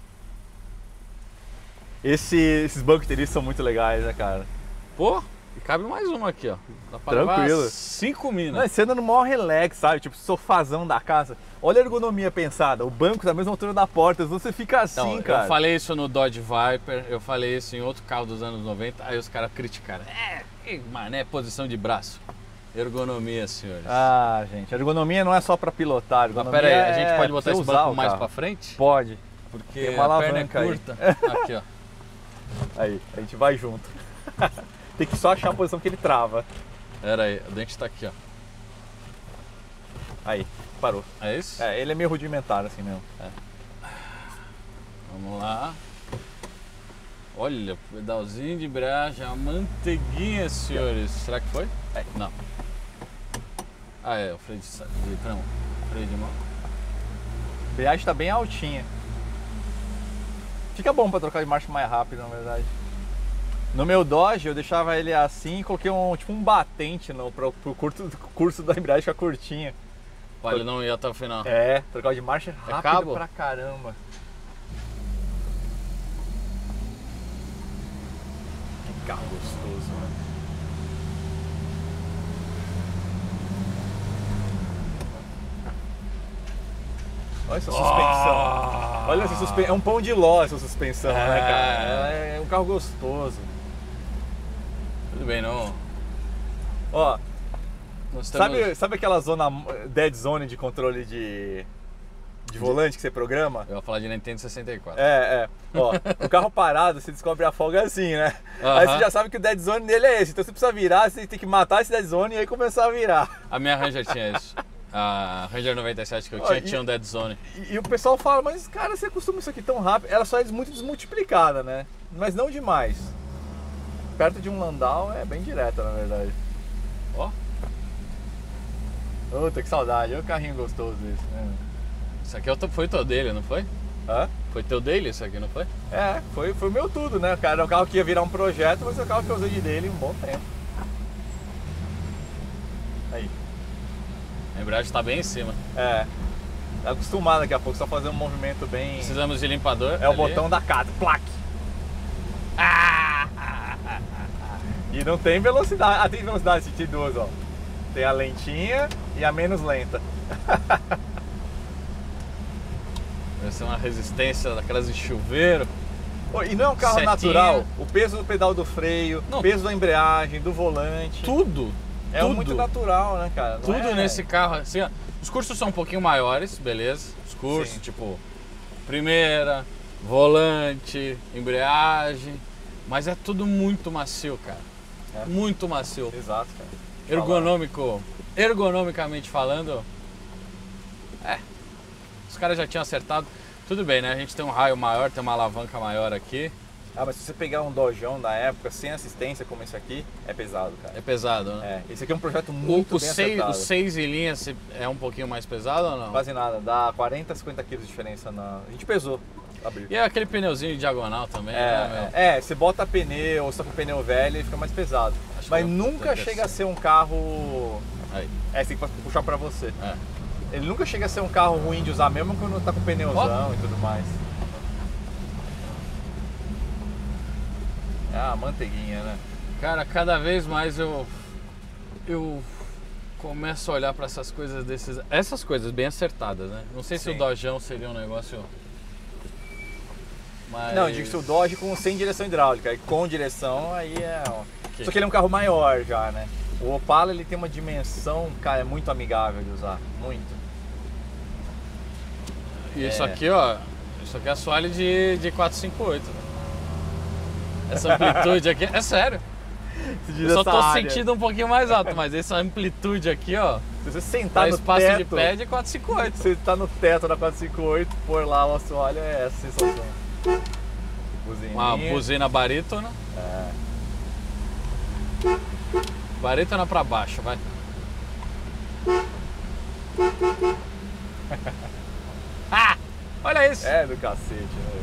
Esses bancos de são muito legais, né, cara? Pô, e cabe mais uma aqui, ó. Dá pra tranquilo. levar 5 minas. Não, você anda no maior relax, sabe? Tipo, sofazão da casa. Olha a ergonomia pensada. O banco da mesma altura da porta. Você fica assim, então, cara. Eu falei isso no Dodge Viper, eu falei isso em outro carro dos anos 90, aí os caras criticaram. Mané, posição de braço. Ergonomia, senhores. Gente, a ergonomia não é só pra pilotar. Mas pera aí, a gente pode botar esse banco mais pra frente? Pode. Porque tem uma a perna é curta. Aqui, ó. Aí, a gente vai junto. Tem que só achar a posição que ele trava. Pera aí, o dente tá aqui, ó. Aí, parou. É isso? Ele é meio rudimentar assim mesmo. Vamos lá. Olha, pedalzinho de embreagem, a manteiguinha, senhores. Será que foi? Não. O freio de mão. Freio de mão. embreagem tá bem altinha. Fica bom pra trocar de marcha mais rápido, na verdade. No meu Dodge, eu deixava ele assim e coloquei tipo um batente pro curso da embreagem ficar curtinha. Pra ele não ir até o final. É, trocar de marcha rápido cabo? pra caramba. Que carro gostoso, né? Olha essa suspensão. Olha essa suspensão. É um pão de ló essa suspensão, né, cara? É um carro gostoso. Tudo bem, não? Ó, Nós temos... sabe aquela zona, dead zone de controle de volante que você programa? Eu ia falar de Nintendo 64. Ó, o carro parado, você descobre a folga assim, né? Aí você já sabe que o dead zone dele é esse. Então você precisa virar, você tem que matar esse dead zone e aí começar a virar. A minha Ranger tinha isso. A Ranger 97 que eu tinha um dead zone. E o pessoal fala, mas cara, você acostuma isso aqui tão rápido. Ela só é muito desmultiplicada, né? Mas não demais. Perto de um Landau é bem direta, na verdade. Ó. Puta, que saudade. Olha o carrinho gostoso esse, né? Isso aqui foi teu dele, não foi? Hã? Foi teu dele isso aqui, não foi? É, foi o meu tudo, né? Cara, era um carro que ia virar um projeto, mas é um carro que eu usei de dele um bom tempo. Aí. A embreagem tá bem em cima. É. Tá acostumado daqui a pouco, só fazer um movimento bem... Precisamos de limpador. É o botão da casa, plaque. E não tem velocidade. Ah, tem velocidade sentido duas, ó. Tem a lentinha e a menos lenta. Deve ser uma resistência daquelas de chuveiro. E não é um carro Setinha. natural? O peso do pedal do freio, o peso da embreagem, do volante. Tudo. É muito natural, né, cara? Não Tudo nesse carro, assim, ó. Os cursos são um pouquinho maiores, beleza? Os cursos, Sim. tipo, primeira, volante, embreagem. Mas é tudo muito macio, cara. É. Muito macio. Exato, cara. Ergonomicamente falando, os caras já tinham acertado. Tudo bem, né? A gente tem um raio maior, tem uma alavanca maior aqui. Ah, mas se você pegar um Dojão da época, sem assistência como esse aqui, é pesado, cara. É pesado, né? É, esse aqui é um projeto muito bem acertado. O 6 em linha é um pouquinho mais pesado ou não? Quase nada, dá 40, 50 quilos de diferença A gente pesou, abriu. E é aquele pneuzinho diagonal também, né, meu? Você bota pneu, ou só com pneu velho, ele fica mais pesado. Mas nunca chega a ser um carro... Aí. Você tem que puxar pra você. É. Ele nunca chega a ser um carro ruim de usar, mesmo quando tá com pneuzão e tudo mais. É a manteiguinha, né? Cara, cada vez mais eu começo a olhar para essas coisas essas coisas bem acertadas, né? Não sei se o Dojão seria um negócio... Mas... Não, eu digo que o Dodge sem direção hidráulica, e com direção aí é... Só que ele é um carro maior já, né? O Opala ele tem uma dimensão, cara, é muito amigável de usar, muito. E isso aqui, ó, isso aqui é assoalho de 458. Essa amplitude aqui, é sério. Eu só tô sentindo um pouquinho mais alto, mas essa amplitude aqui, ó. Se você sentar no espaço teto, de pé de 458. Se você tá no teto da 458, pôr lá o assoalho é essa sensação. Uma buzina barítona. Barítona pra baixo, vai. Olha isso! É do cacete, né?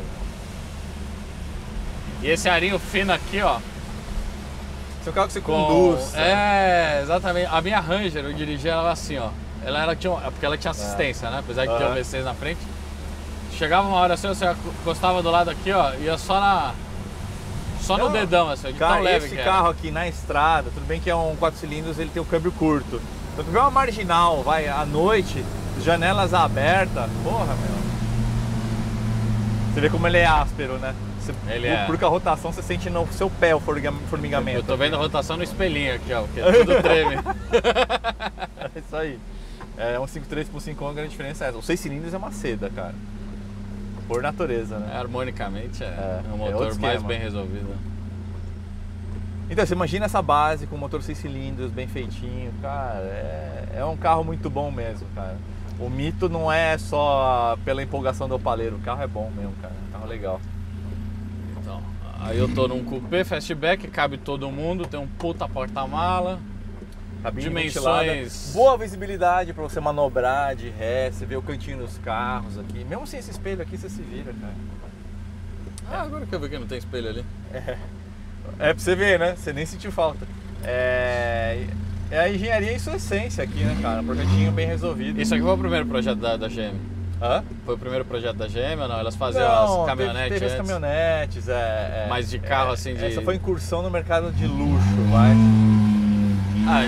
E esse arinho fino aqui, ó. Esse é um carro que você conduz. Exatamente. A minha Ranger, eu dirigi ela assim, ó. Porque ela tinha assistência, né? Apesar de ter o V6 na frente. Chegava uma hora assim, você encostava do lado aqui, ó, ia só no dedão, assim, de cara, tão leve esse que carro aqui na estrada, tudo bem que é um 4 cilindros, ele tem o câmbio curto. Então tu vê uma marginal, vai, à noite, janelas abertas, porra, meu. Você vê como ele é áspero, né? Porque a rotação você sente no seu pé o formigamento. Eu tô vendo a rotação no espelhinho aqui, ó, porque tudo treme. É isso aí. É um 5.3 por 5.1, a grande diferença é essa. O 6 cilindros é uma seda, cara. Por natureza, né? Harmonicamente é um motor mais bem resolvido. Então, você imagina essa base com motor 6 cilindros, bem feitinho, cara, é um carro muito bom mesmo, cara. O mito não é só pela empolgação do opaleiro, o carro é bom mesmo, cara, é um carro legal. Então, aí eu tô num coupé fastback, cabe todo mundo, tem um puta porta-mala. cabine dimensões. ventilada, boa visibilidade para você manobrar de ré, você vê o cantinho dos carros aqui. Mesmo sem esse espelho aqui, você se vira, cara. Ah, agora que eu vi que não tem espelho ali. É pra você ver, né? Você nem sentiu falta. É a engenharia em sua essência aqui, né, cara? Um projetinho bem resolvido. Isso aqui foi o primeiro projeto da GM? Hã? Foi o primeiro projeto da GM ou não? Elas faziam Não, as caminhonetes teve as antes? caminhonetes, Mas de carro assim de... Essa foi incursão no mercado de luxo, vai. Ai.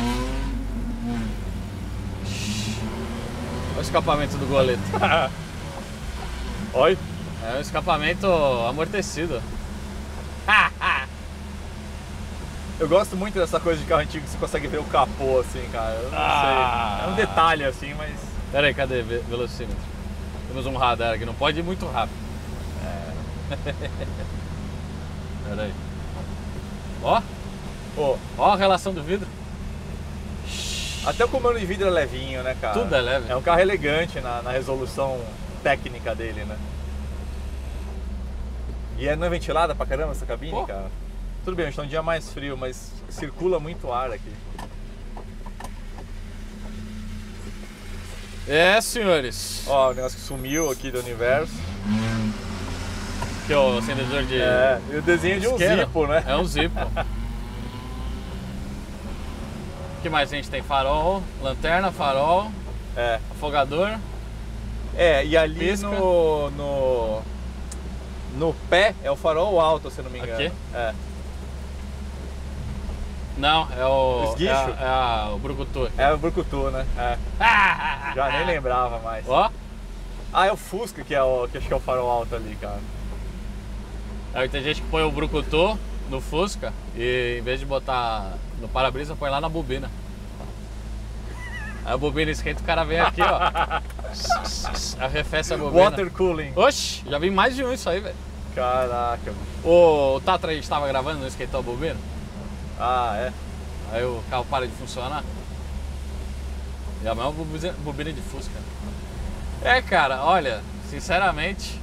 Olha o escapamento do goleto. Oi? É um escapamento amortecido. Eu gosto muito dessa coisa de carro antigo que você consegue ver o capô assim, cara. Eu não sei. É um detalhe assim, mas... Pera aí, cadê velocímetro? Temos um radar aqui, não pode ir muito rápido. Pera aí. Ó, ó a relação do vidro. Até o comando de vidro é levinho, né, cara? Tudo é leve. É um carro elegante na resolução técnica dele, né? E não é ventilada pra caramba essa cabine, Pô. cara? Tudo bem, a gente tá um dia mais frio, mas circula muito ar aqui. É, senhores. Ó, o negócio que sumiu aqui do universo. Aqui, ó, o acendedor de... E o desenho de um isqueiro. Zippo, né? É um Zippo. O que mais a gente tem? Farol, lanterna, farol, afogador. E ali Pisca. no pé é o farol alto, se eu não me engano. Aqui? É. Não, é o... Esguicho? o brucutu. É o Brucutu, né? É. Já nem lembrava mais. Ó. Ah, é o Fusca que acho que é o farol alto ali, cara. Aí tem gente que põe o brucutu no Fusca e em vez de botar no para-brisa, põe lá na bobina. Aí a bobina esquenta, o cara vem aqui, ó. Arrefece a bobina. Water cooling. Oxi, já vi mais de um isso aí, velho. Caraca. O Tatra a gente tava gravando, não esquentou a bobina? Ah, é? Aí o carro para de funcionar. E a mesma bobina de Fusca. É, cara, olha, sinceramente,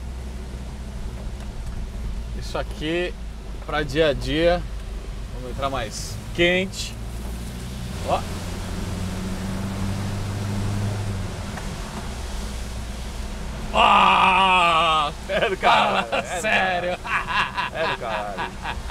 isso aqui pra dia a dia, vamos entrar mais quente. Ó. Ah! Sério, cara. Fala sério. Sério, caralho.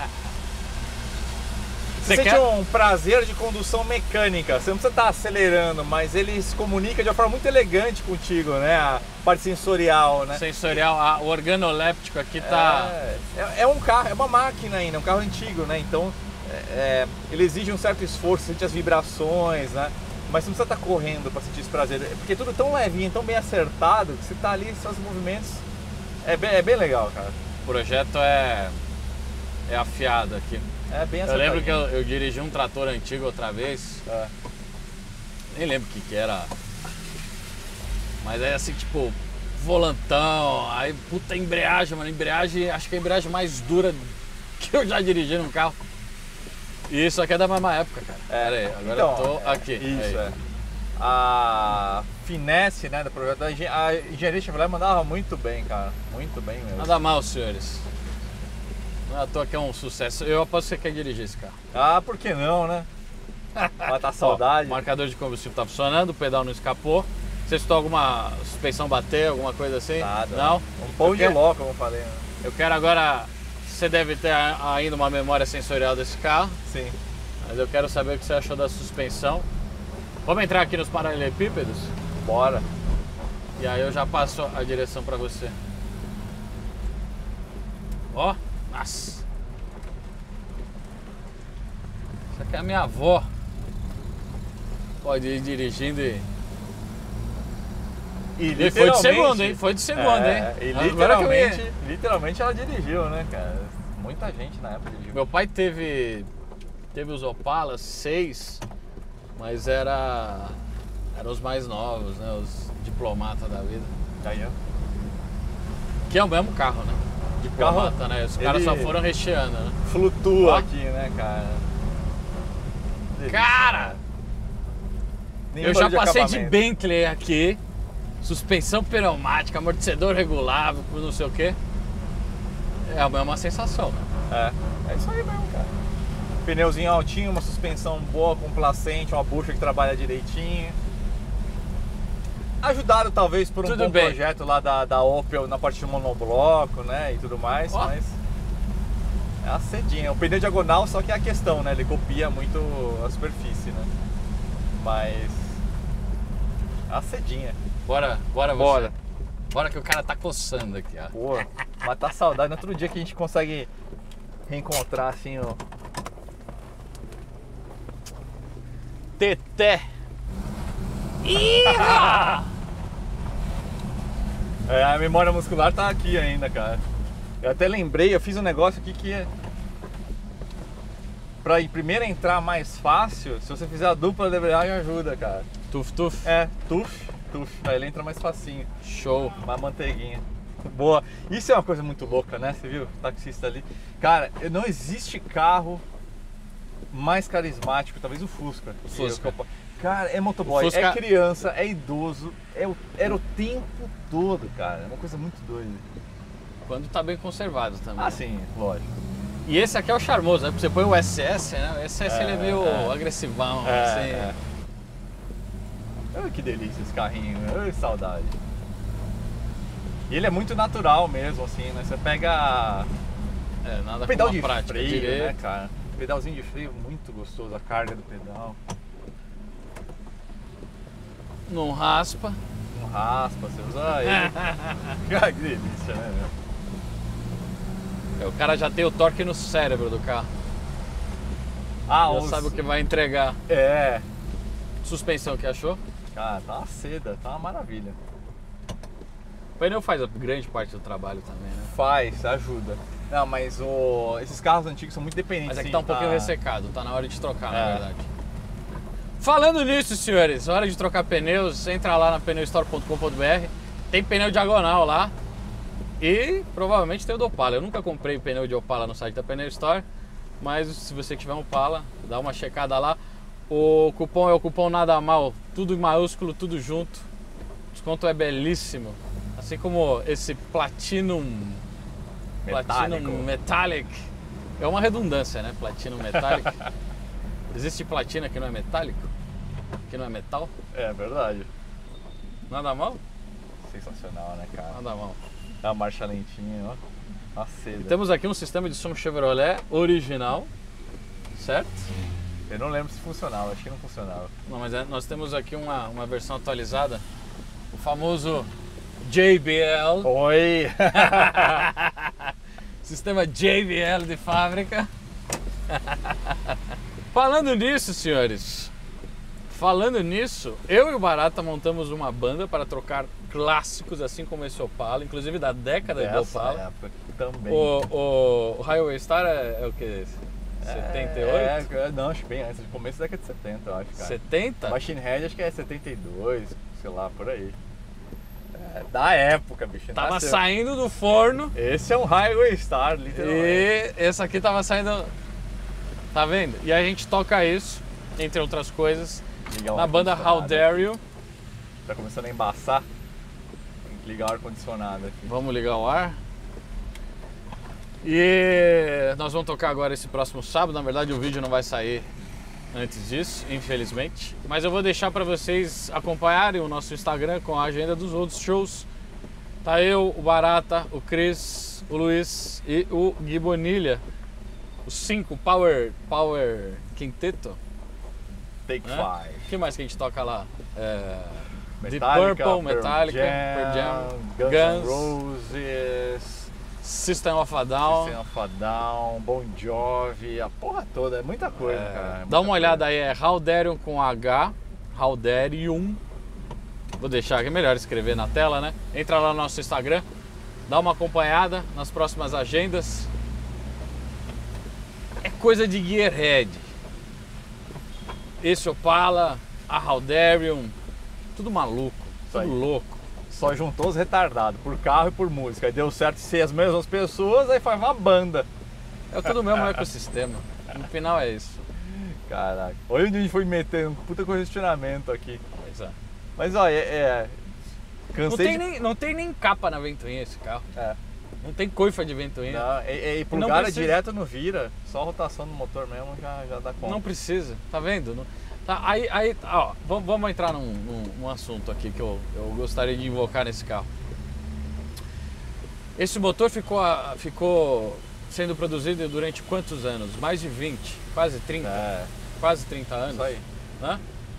Você Você quer? sente um prazer de condução mecânica. Você não precisa estar acelerando, mas ele se comunica de uma forma muito elegante contigo, né? A parte sensorial, né? Sensorial, o organoléptico aqui tá... É um carro, é uma máquina ainda, é um carro antigo, né? Então ele exige um certo esforço, sente as vibrações, né? Mas você não precisa estar correndo para sentir esse prazer, porque é tudo tão levinho, tão bem acertado, que você tá ali, seus movimentos, é bem legal, cara. O projeto é afiado aqui. É bem Eu acertado. lembro que eu dirigi um trator antigo outra vez, nem lembro o que era, mas é assim, tipo, volantão, aí puta embreagem, mano, acho que é a embreagem mais dura que eu já dirigi num carro. E isso aqui é da mesma época, cara. Pera aí, agora então, eu tô aqui. Isso, aí. A finesse, né, do projeto, a engenharia Chevrolet mandava muito bem, cara. Muito bem mesmo. Nada mal, senhores. Não é à toa que é um sucesso. Eu aposto que você quer dirigir esse carro. Ah, por que não, né? Matar a saudade. Ó, o marcador de combustível tá funcionando, o pedal não escapou. Você escutou alguma suspensão bater, alguma coisa assim? Nada. Não? Um pão de ló, como eu falei, né? Eu quero agora... Você deve ter ainda uma memória sensorial desse carro. Sim. Mas eu quero saber o que você achou da suspensão. Vamos entrar aqui nos paralelepípedos? Bora. E aí eu já passo a direção pra você. Ó, nossa. Isso aqui é a minha avó. Pode ir dirigindo e foi de segundo, hein? Foi de segundo, hein? E Agora que eu ia- literalmente ela dirigiu, né, cara? Muita gente na época dirigiu. Meu pai teve os Opala 6, mas eram os mais novos, né? Os diplomatas da vida. Aí, ó. Que é o mesmo carro, né? Diplomata, né? Os caras só foram recheando, né? Flutua Ó. aqui, né, cara? Delícia, Cara! né? Nenhum Eu já barulho passei de acabamento. Bentley aqui, suspensão pneumática, amortecedor regulável, não sei o que. É a mesma sensação, né? É isso aí mesmo, cara. Pneuzinho altinho, uma suspensão boa, complacente, uma bucha que trabalha direitinho. Ajudado talvez por um bom projeto lá da Opel na parte de monobloco, né, e tudo mais, mas é a cedinha. O pneu diagonal só que é a questão, né, ele copia muito a superfície, né, mas é a cedinha. Bora. Bora que o cara tá coçando aqui, ó. Pô, matar saudade. No outro dia que a gente consegue reencontrar assim, ó. Teté. A memória muscular tá aqui ainda, cara. Eu até lembrei, eu fiz um negócio aqui que é pra primeiro entrar mais fácil, se você fizer a dupla de embreagem ajuda, cara. Tuf. É, tuf. Aí ele entra mais facinho. Show. Uma manteiguinha. Boa. Isso é uma coisa muito louca, né? Você viu o taxista ali? Cara, não existe carro mais carismático, talvez o Fusca. Cara, é motoboy, Fusca... é criança, é idoso, era o tempo todo, cara. É uma coisa muito doida. Quando tá bem conservado também. Ah, sim, lógico. E esse aqui é o charmoso, né? Porque você põe o SS, né? O SS ele é meio agressivão, assim. Ai, que delícia esse carrinho, ai, saudade. E ele é muito natural mesmo, assim, né? Você pega nada pedal com de prática freio, direito, né, cara? Pedalzinho de freio muito gostoso, a carga do pedal. Não raspa. Não raspa, você usa ele. Que delícia, né? O cara já tem o torque no cérebro do carro. Já sabe o que vai entregar. É. Suspensão, que achou? Cara, tá uma seda, tá uma maravilha. O pneu faz a grande parte do trabalho também, né? Faz, ajuda. Não, mas esses carros antigos são muito dependentes. Mas é que tá um pouquinho ressecado, tá na hora de trocar, na verdade. Falando nisso, senhores, hora de trocar pneus, entra lá na pneustore.com.br, tem pneu diagonal lá e provavelmente tem o do Opala. Eu nunca comprei pneu de Opala no site da Pneu Store, mas se você tiver um Opala, dá uma checada lá. O cupom é o cupom Nada Mal, tudo em maiúsculo, tudo junto. O desconto é belíssimo, assim como esse Platinum Metallic. É uma redundância, né? Platinum Metallic. Existe platina que não é metálico? Que não é metal? É verdade. Nada mal? Sensacional, né, cara? Nada mal. Dá uma marcha lentinha, ó. Uma seda. E temos aqui um sistema de som Chevrolet original, certo? Eu não lembro se funcionava, acho que não funcionava. Não, mas nós temos aqui uma versão atualizada, o famoso JBL. Oi! Sistema JBL de fábrica. Falando nisso, senhores, eu e o Barata montamos uma banda para trocar clássicos, assim como esse Opala, inclusive da década do Opala. Época também. O Highway Star é o que? 78? Não, acho bem antes, começo da década de 70, eu acho, cara. 70? Machine Head acho que é 72, sei lá, por aí. Da época, bicho. Tava saindo do forno. Esse é um Highway Star, literalmente. E esse aqui tava saindo... Tá vendo? E a gente toca isso, entre outras coisas, na banda How Dare You. Tá começando a embaçar. Tem que ligar o ar-condicionado aqui. Vamos ligar o ar. E nós vamos tocar agora esse próximo sábado. Na verdade, o vídeo não vai sair antes disso, infelizmente. Mas eu vou deixar para vocês acompanharem o nosso Instagram com a agenda dos outros shows. Tá eu, o Barata, o Cris, o Luiz e o Gui Bonilha. Os 5 Power Quinteto. Take 5. O que mais que a gente toca lá? Deep Metallica, Purple, Metallica, Pearl Jam, Guns N' Roses, System of a Down, Bon Jovi, a porra toda, é muita coisa, cara. Dá uma olhada aí, é How Dare You com H, How Dare You. Vou deixar aqui, melhor escrever na tela, né? Entra lá no nosso Instagram, dá uma acompanhada nas próximas agendas. É coisa de gearhead. Esse Opala, a How Dare You, tudo maluco, tudo louco. Só juntou os retardados, por carro e por música. Aí deu certo ser as mesmas pessoas, aí faz uma banda. É tudo o mesmo ecossistema. No final é isso. Caraca. Olha onde a gente foi metendo um puta congestionamento aqui. Pois é. Mas olha, cansei não tem nem capa na ventoinha esse carro. Não tem coifa de ventoinha. Não, e plugada direto no vira, só a rotação do motor mesmo já dá conta. Não precisa, tá vendo? Não, tá, aí ó, vamos entrar num assunto aqui que eu gostaria de invocar nesse carro. Esse motor ficou sendo produzido durante quantos anos? Mais de 20, quase 30. Quase 30 anos. Isso aí. Né?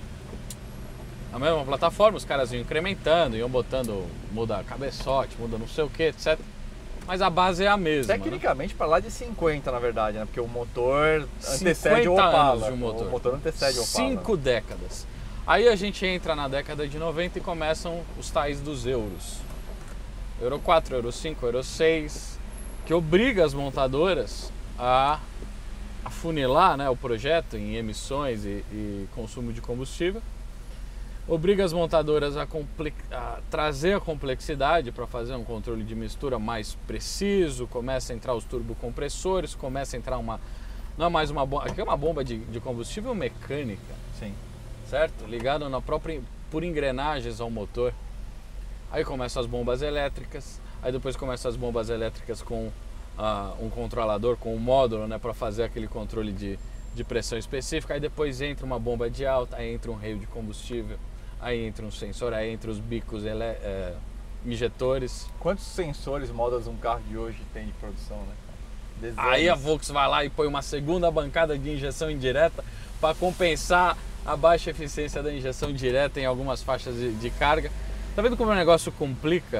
A mesma plataforma, os caras iam incrementando, iam botando, muda cabeçote, muda não sei o que, etc. Mas a base é a mesma. Tecnicamente, para lá de 50, na verdade, né? Porque o motor antecede o Opala. O motor antecede o Opala. 5 décadas. Aí a gente entra na década de 90 e começam os tais dos euros. Euro 4, Euro 5, Euro 6, que obriga as montadoras a afunilar, né, o projeto em emissões e consumo de combustível. Obriga as montadoras a trazer a complexidade para fazer um controle de mistura mais preciso, começa a entrar os turbocompressores, começa a entrar não é mais uma bomba, aqui é uma bomba de combustível mecânica, sim, certo? Ligada por engrenagens ao motor. Aí começam as bombas elétricas, aí depois começam as bombas elétricas com um controlador, com um módulo, né, para fazer aquele controle de pressão específica, aí depois entra uma bomba de alta, aí entra um reio de combustível, aí entra um sensor, aí entra os bicos injetores. Quantos sensores modas um carro de hoje tem de produção, né? Dezenas. Aí a Volks vai lá e põe uma segunda bancada de injeção indireta para compensar a baixa eficiência da injeção direta em algumas faixas de carga. Tá vendo como o negócio complica?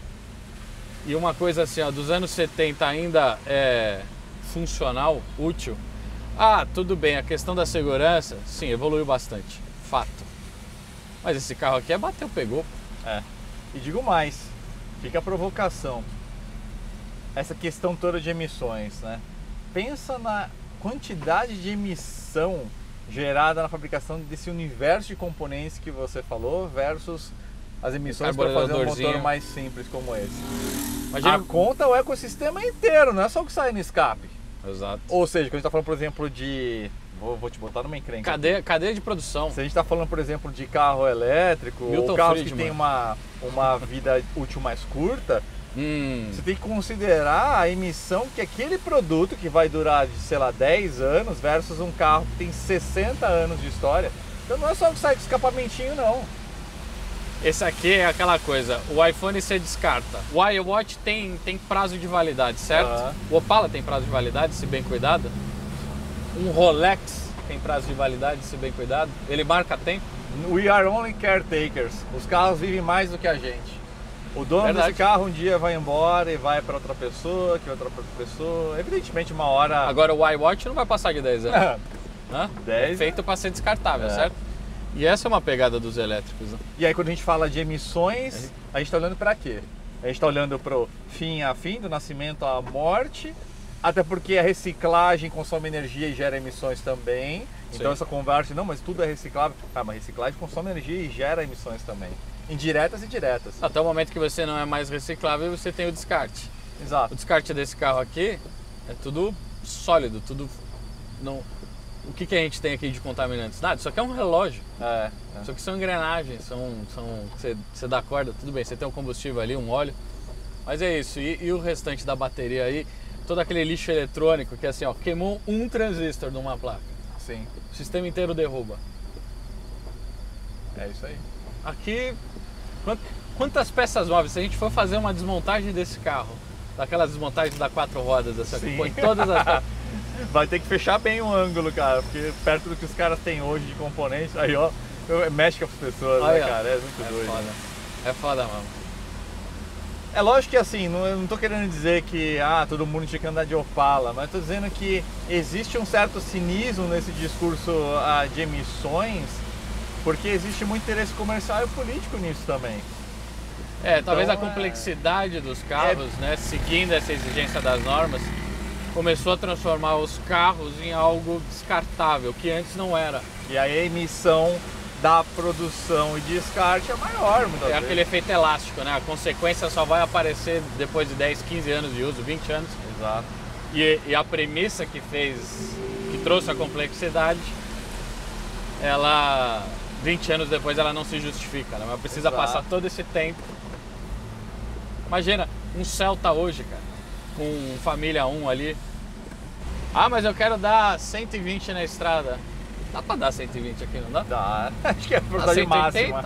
E uma coisa assim, ó, dos anos 70 ainda é funcional, útil. Ah, tudo bem, a questão da segurança, sim, evoluiu bastante, fato. Mas esse carro aqui bateu, pegou. E digo mais, fica a provocação. Essa questão toda de emissões, né? Pensa na quantidade de emissão gerada na fabricação desse universo de componentes que você falou versus as emissões para fazer um motor mais simples como esse. Imagina... A conta é o ecossistema inteiro, não é só o que sai no escape. Exato. Ou seja, quando a gente está falando, por exemplo, de... Vou te botar numa encrenca. Cadeia de produção. Se a gente está falando, por exemplo, de carro elétrico, ou carros que tem uma vida útil mais curta, você tem que considerar a emissão que aquele produto que vai durar, sei lá, 10 anos versus um carro que tem 60 anos de história. Então não é só o que sai com escapamentinho, não. Esse aqui é aquela coisa, o iPhone você descarta. O iWatch tem prazo de validade, certo? O Opala tem prazo de validade, se bem cuidado. Um Rolex tem prazo de validade, se bem cuidado. Ele marca tempo. We are only caretakers. Os carros vivem mais do que a gente. O dono desse carro um dia vai embora e vai para outra pessoa, que vai para outra pessoa. Evidentemente uma hora... Agora o iWatch não vai passar de 10 anos. 10 é feito para ser descartável, certo? E essa é uma pegada dos elétricos, né? E aí quando a gente fala de emissões, a gente está olhando para quê? A gente está olhando para o fim a fim, do nascimento à morte, até porque a reciclagem consome energia e gera emissões também. Então essa conversa, não, mas tudo é reciclável. Mas reciclagem consome energia e gera emissões também. Indiretas e diretas. Até o momento que você não é mais reciclável, você tem o descarte. Exato. O descarte desse carro aqui é tudo sólido, tudo... Não... O que a gente tem aqui de contaminantes? Nada, isso aqui é um relógio. Isso aqui são engrenagens, você dá corda, tudo bem, você tem um combustível ali, um óleo. Mas é isso, e o restante da bateria aí, todo aquele lixo eletrônico que assim, ó, queimou um transistor numa placa. Sim. O sistema inteiro derruba. É isso aí. Aqui, quantas peças móveis? Se a gente for fazer uma desmontagem desse carro, daquelas desmontagens da 4 rodas, assim, que põe todas as... Vai ter que fechar bem o ângulo, cara, porque perto do que os caras têm hoje de componentes, aí ó, mexe com as pessoas, né, cara? É muito doido. Foda. Né? É foda, mano. É lógico que assim, eu não tô querendo dizer que todo mundo tinha que andar de Opala, mas tô dizendo que existe um certo cinismo nesse discurso de emissões, porque existe muito interesse comercial e político nisso também. Então, talvez a complexidade dos carros, né, seguindo essa exigência das normas, começou a transformar os carros em algo descartável, que antes não era. E aí a emissão da produção e descarte é maior, muitas vezes. Aquele efeito elástico, né? A consequência só vai aparecer depois de 10, 15 anos de uso, 20 anos. Exato. E a premissa que trouxe a complexidade, ela, 20 anos depois, ela não se justifica, né? Mas precisa passar todo esse tempo. Imagina, um Celta hoje, cara, com família 1 ali. Ah, mas eu quero dar 120 na estrada. Dá pra dar 120 aqui, não dá? Dá. Acho que é a velocidade máxima.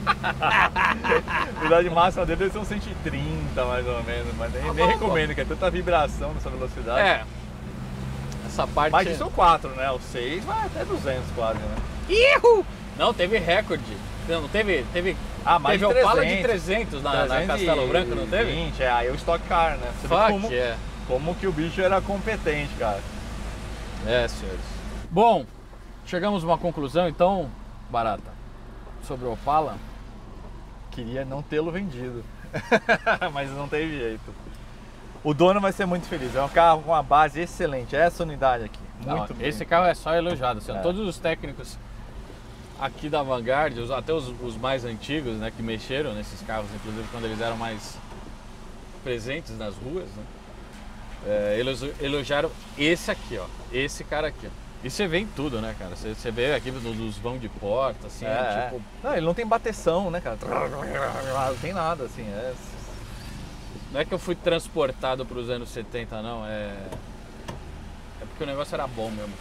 A velocidade máxima dele deve ser uns 130, mais ou menos. Mas nem recomendo, que é tanta vibração nessa velocidade. É. Essa parte... Mas são 4, né? O 6 vai até 200 quase, né? Ihu! Não, teve recorde. Não, teve mais teve de Opala 300. de 300 na Castelo Branco, não teve? 20, aí o Stock Car, né? Você vê como que o bicho era competente, cara. É, senhores. Bom, chegamos a uma conclusão, então, Barata, sobre o Opala. Queria não tê-lo vendido, mas não teve jeito. O dono vai ser muito feliz, é um carro com uma base excelente, essa unidade aqui, muito bem. Esse carro é só elogiado, assim, todos os técnicos aqui da Vanguard, até os mais antigos, né, que mexeram nesses carros, inclusive quando eles eram mais presentes nas ruas, né, eles elogiaram esse aqui, ó, esse cara aqui, ó. E você vê em tudo, né, cara? Você vê aqui dos vão de porta, assim, tipo... Não, ele não tem bateção, né, cara? Não tem nada, assim, Não é que eu fui transportado para os anos 70, não, é porque o negócio era bom mesmo.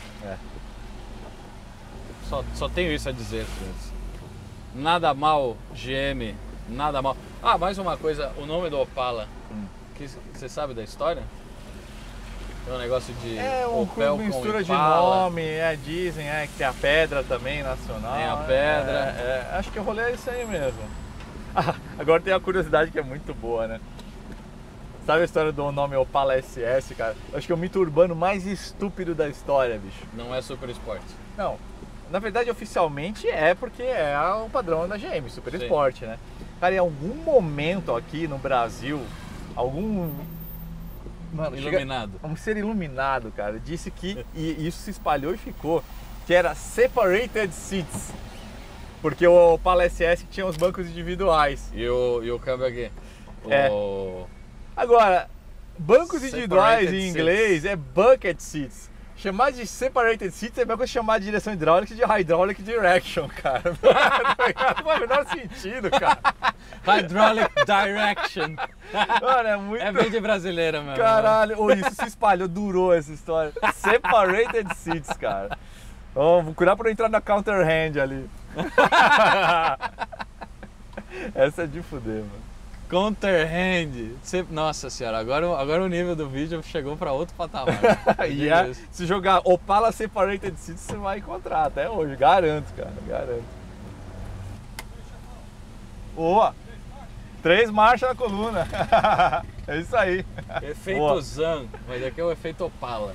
Só tenho isso a dizer, senhores. Nada mal, GM, nada mal. Ah, mais uma coisa, o nome do Opala, que você sabe da história? É um negócio de Opel com mistura Impala. de nome, dizem que tem a pedra também nacional. Tem a pedra. Acho que o rolê é isso aí mesmo. Agora tem uma curiosidade que é muito boa, né? Sabe a história do nome Opala SS, cara? Acho que é o mito urbano mais estúpido da história, bicho. Não é Super Sport. Não. Na verdade, oficialmente porque é o padrão da GM, Super Sport, né? Cara, em algum momento aqui no Brasil, Mano, iluminado. Um ser iluminado, cara, disse que, e isso se espalhou e ficou, que era separated seats. Porque o Opala SS tinha os bancos individuais. E o câmbio aqui? Agora, bancos individuais em inglês é bucket seats. Chamar de separated seats é a mesma coisa que chamar de direção hidráulica de hydraulic direction, cara. Não faz o menor sentido, cara. Hydraulic direction. Mano, é muito... É bem de brasileira mesmo. Caralho, isso se espalhou, durou essa história. Separated seats, cara. Vou cuidar pra eu entrar na counter hand ali. Essa é de fuder, mano. Counter hand. Nossa senhora, agora o nível do vídeo chegou pra outro patamar. Se jogar Opala Separated Seats, você vai encontrar até hoje. Garanto, cara, garanto. Boa! 3 marchas na coluna. É isso aí. Efeito Zan, mas aqui é o efeito Opala.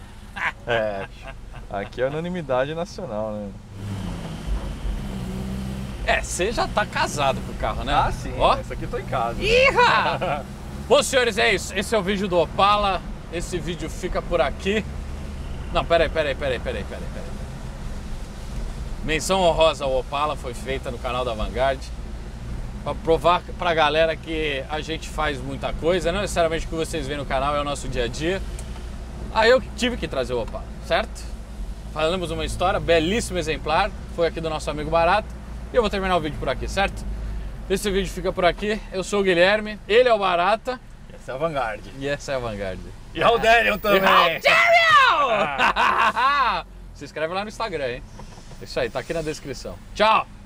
Aqui é unanimidade nacional, né? Você já tá casado com o carro, né? Ah, sim. Ó. Essa aqui eu tô em casa. Iha! Bom, senhores, é isso. Esse é o vídeo do Opala. Esse vídeo fica por aqui. Não, peraí. Menção honrosa ao Opala foi feita no canal da Vanguard. Pra provar pra galera que a gente faz muita coisa. Não necessariamente o que vocês veem no canal é o nosso dia a dia. Aí eu tive que trazer o Opala, certo? Falamos uma história, belíssimo exemplar. Foi aqui do nosso amigo Barata. E eu vou terminar o vídeo por aqui, certo? Esse vídeo fica por aqui. Eu sou o Guilherme, ele é o Barata. E essa é a Vanguard. E essa é a Vanguard. E é o Daniel também. Se inscreve lá no Instagram, hein? Isso aí, tá aqui na descrição. Tchau!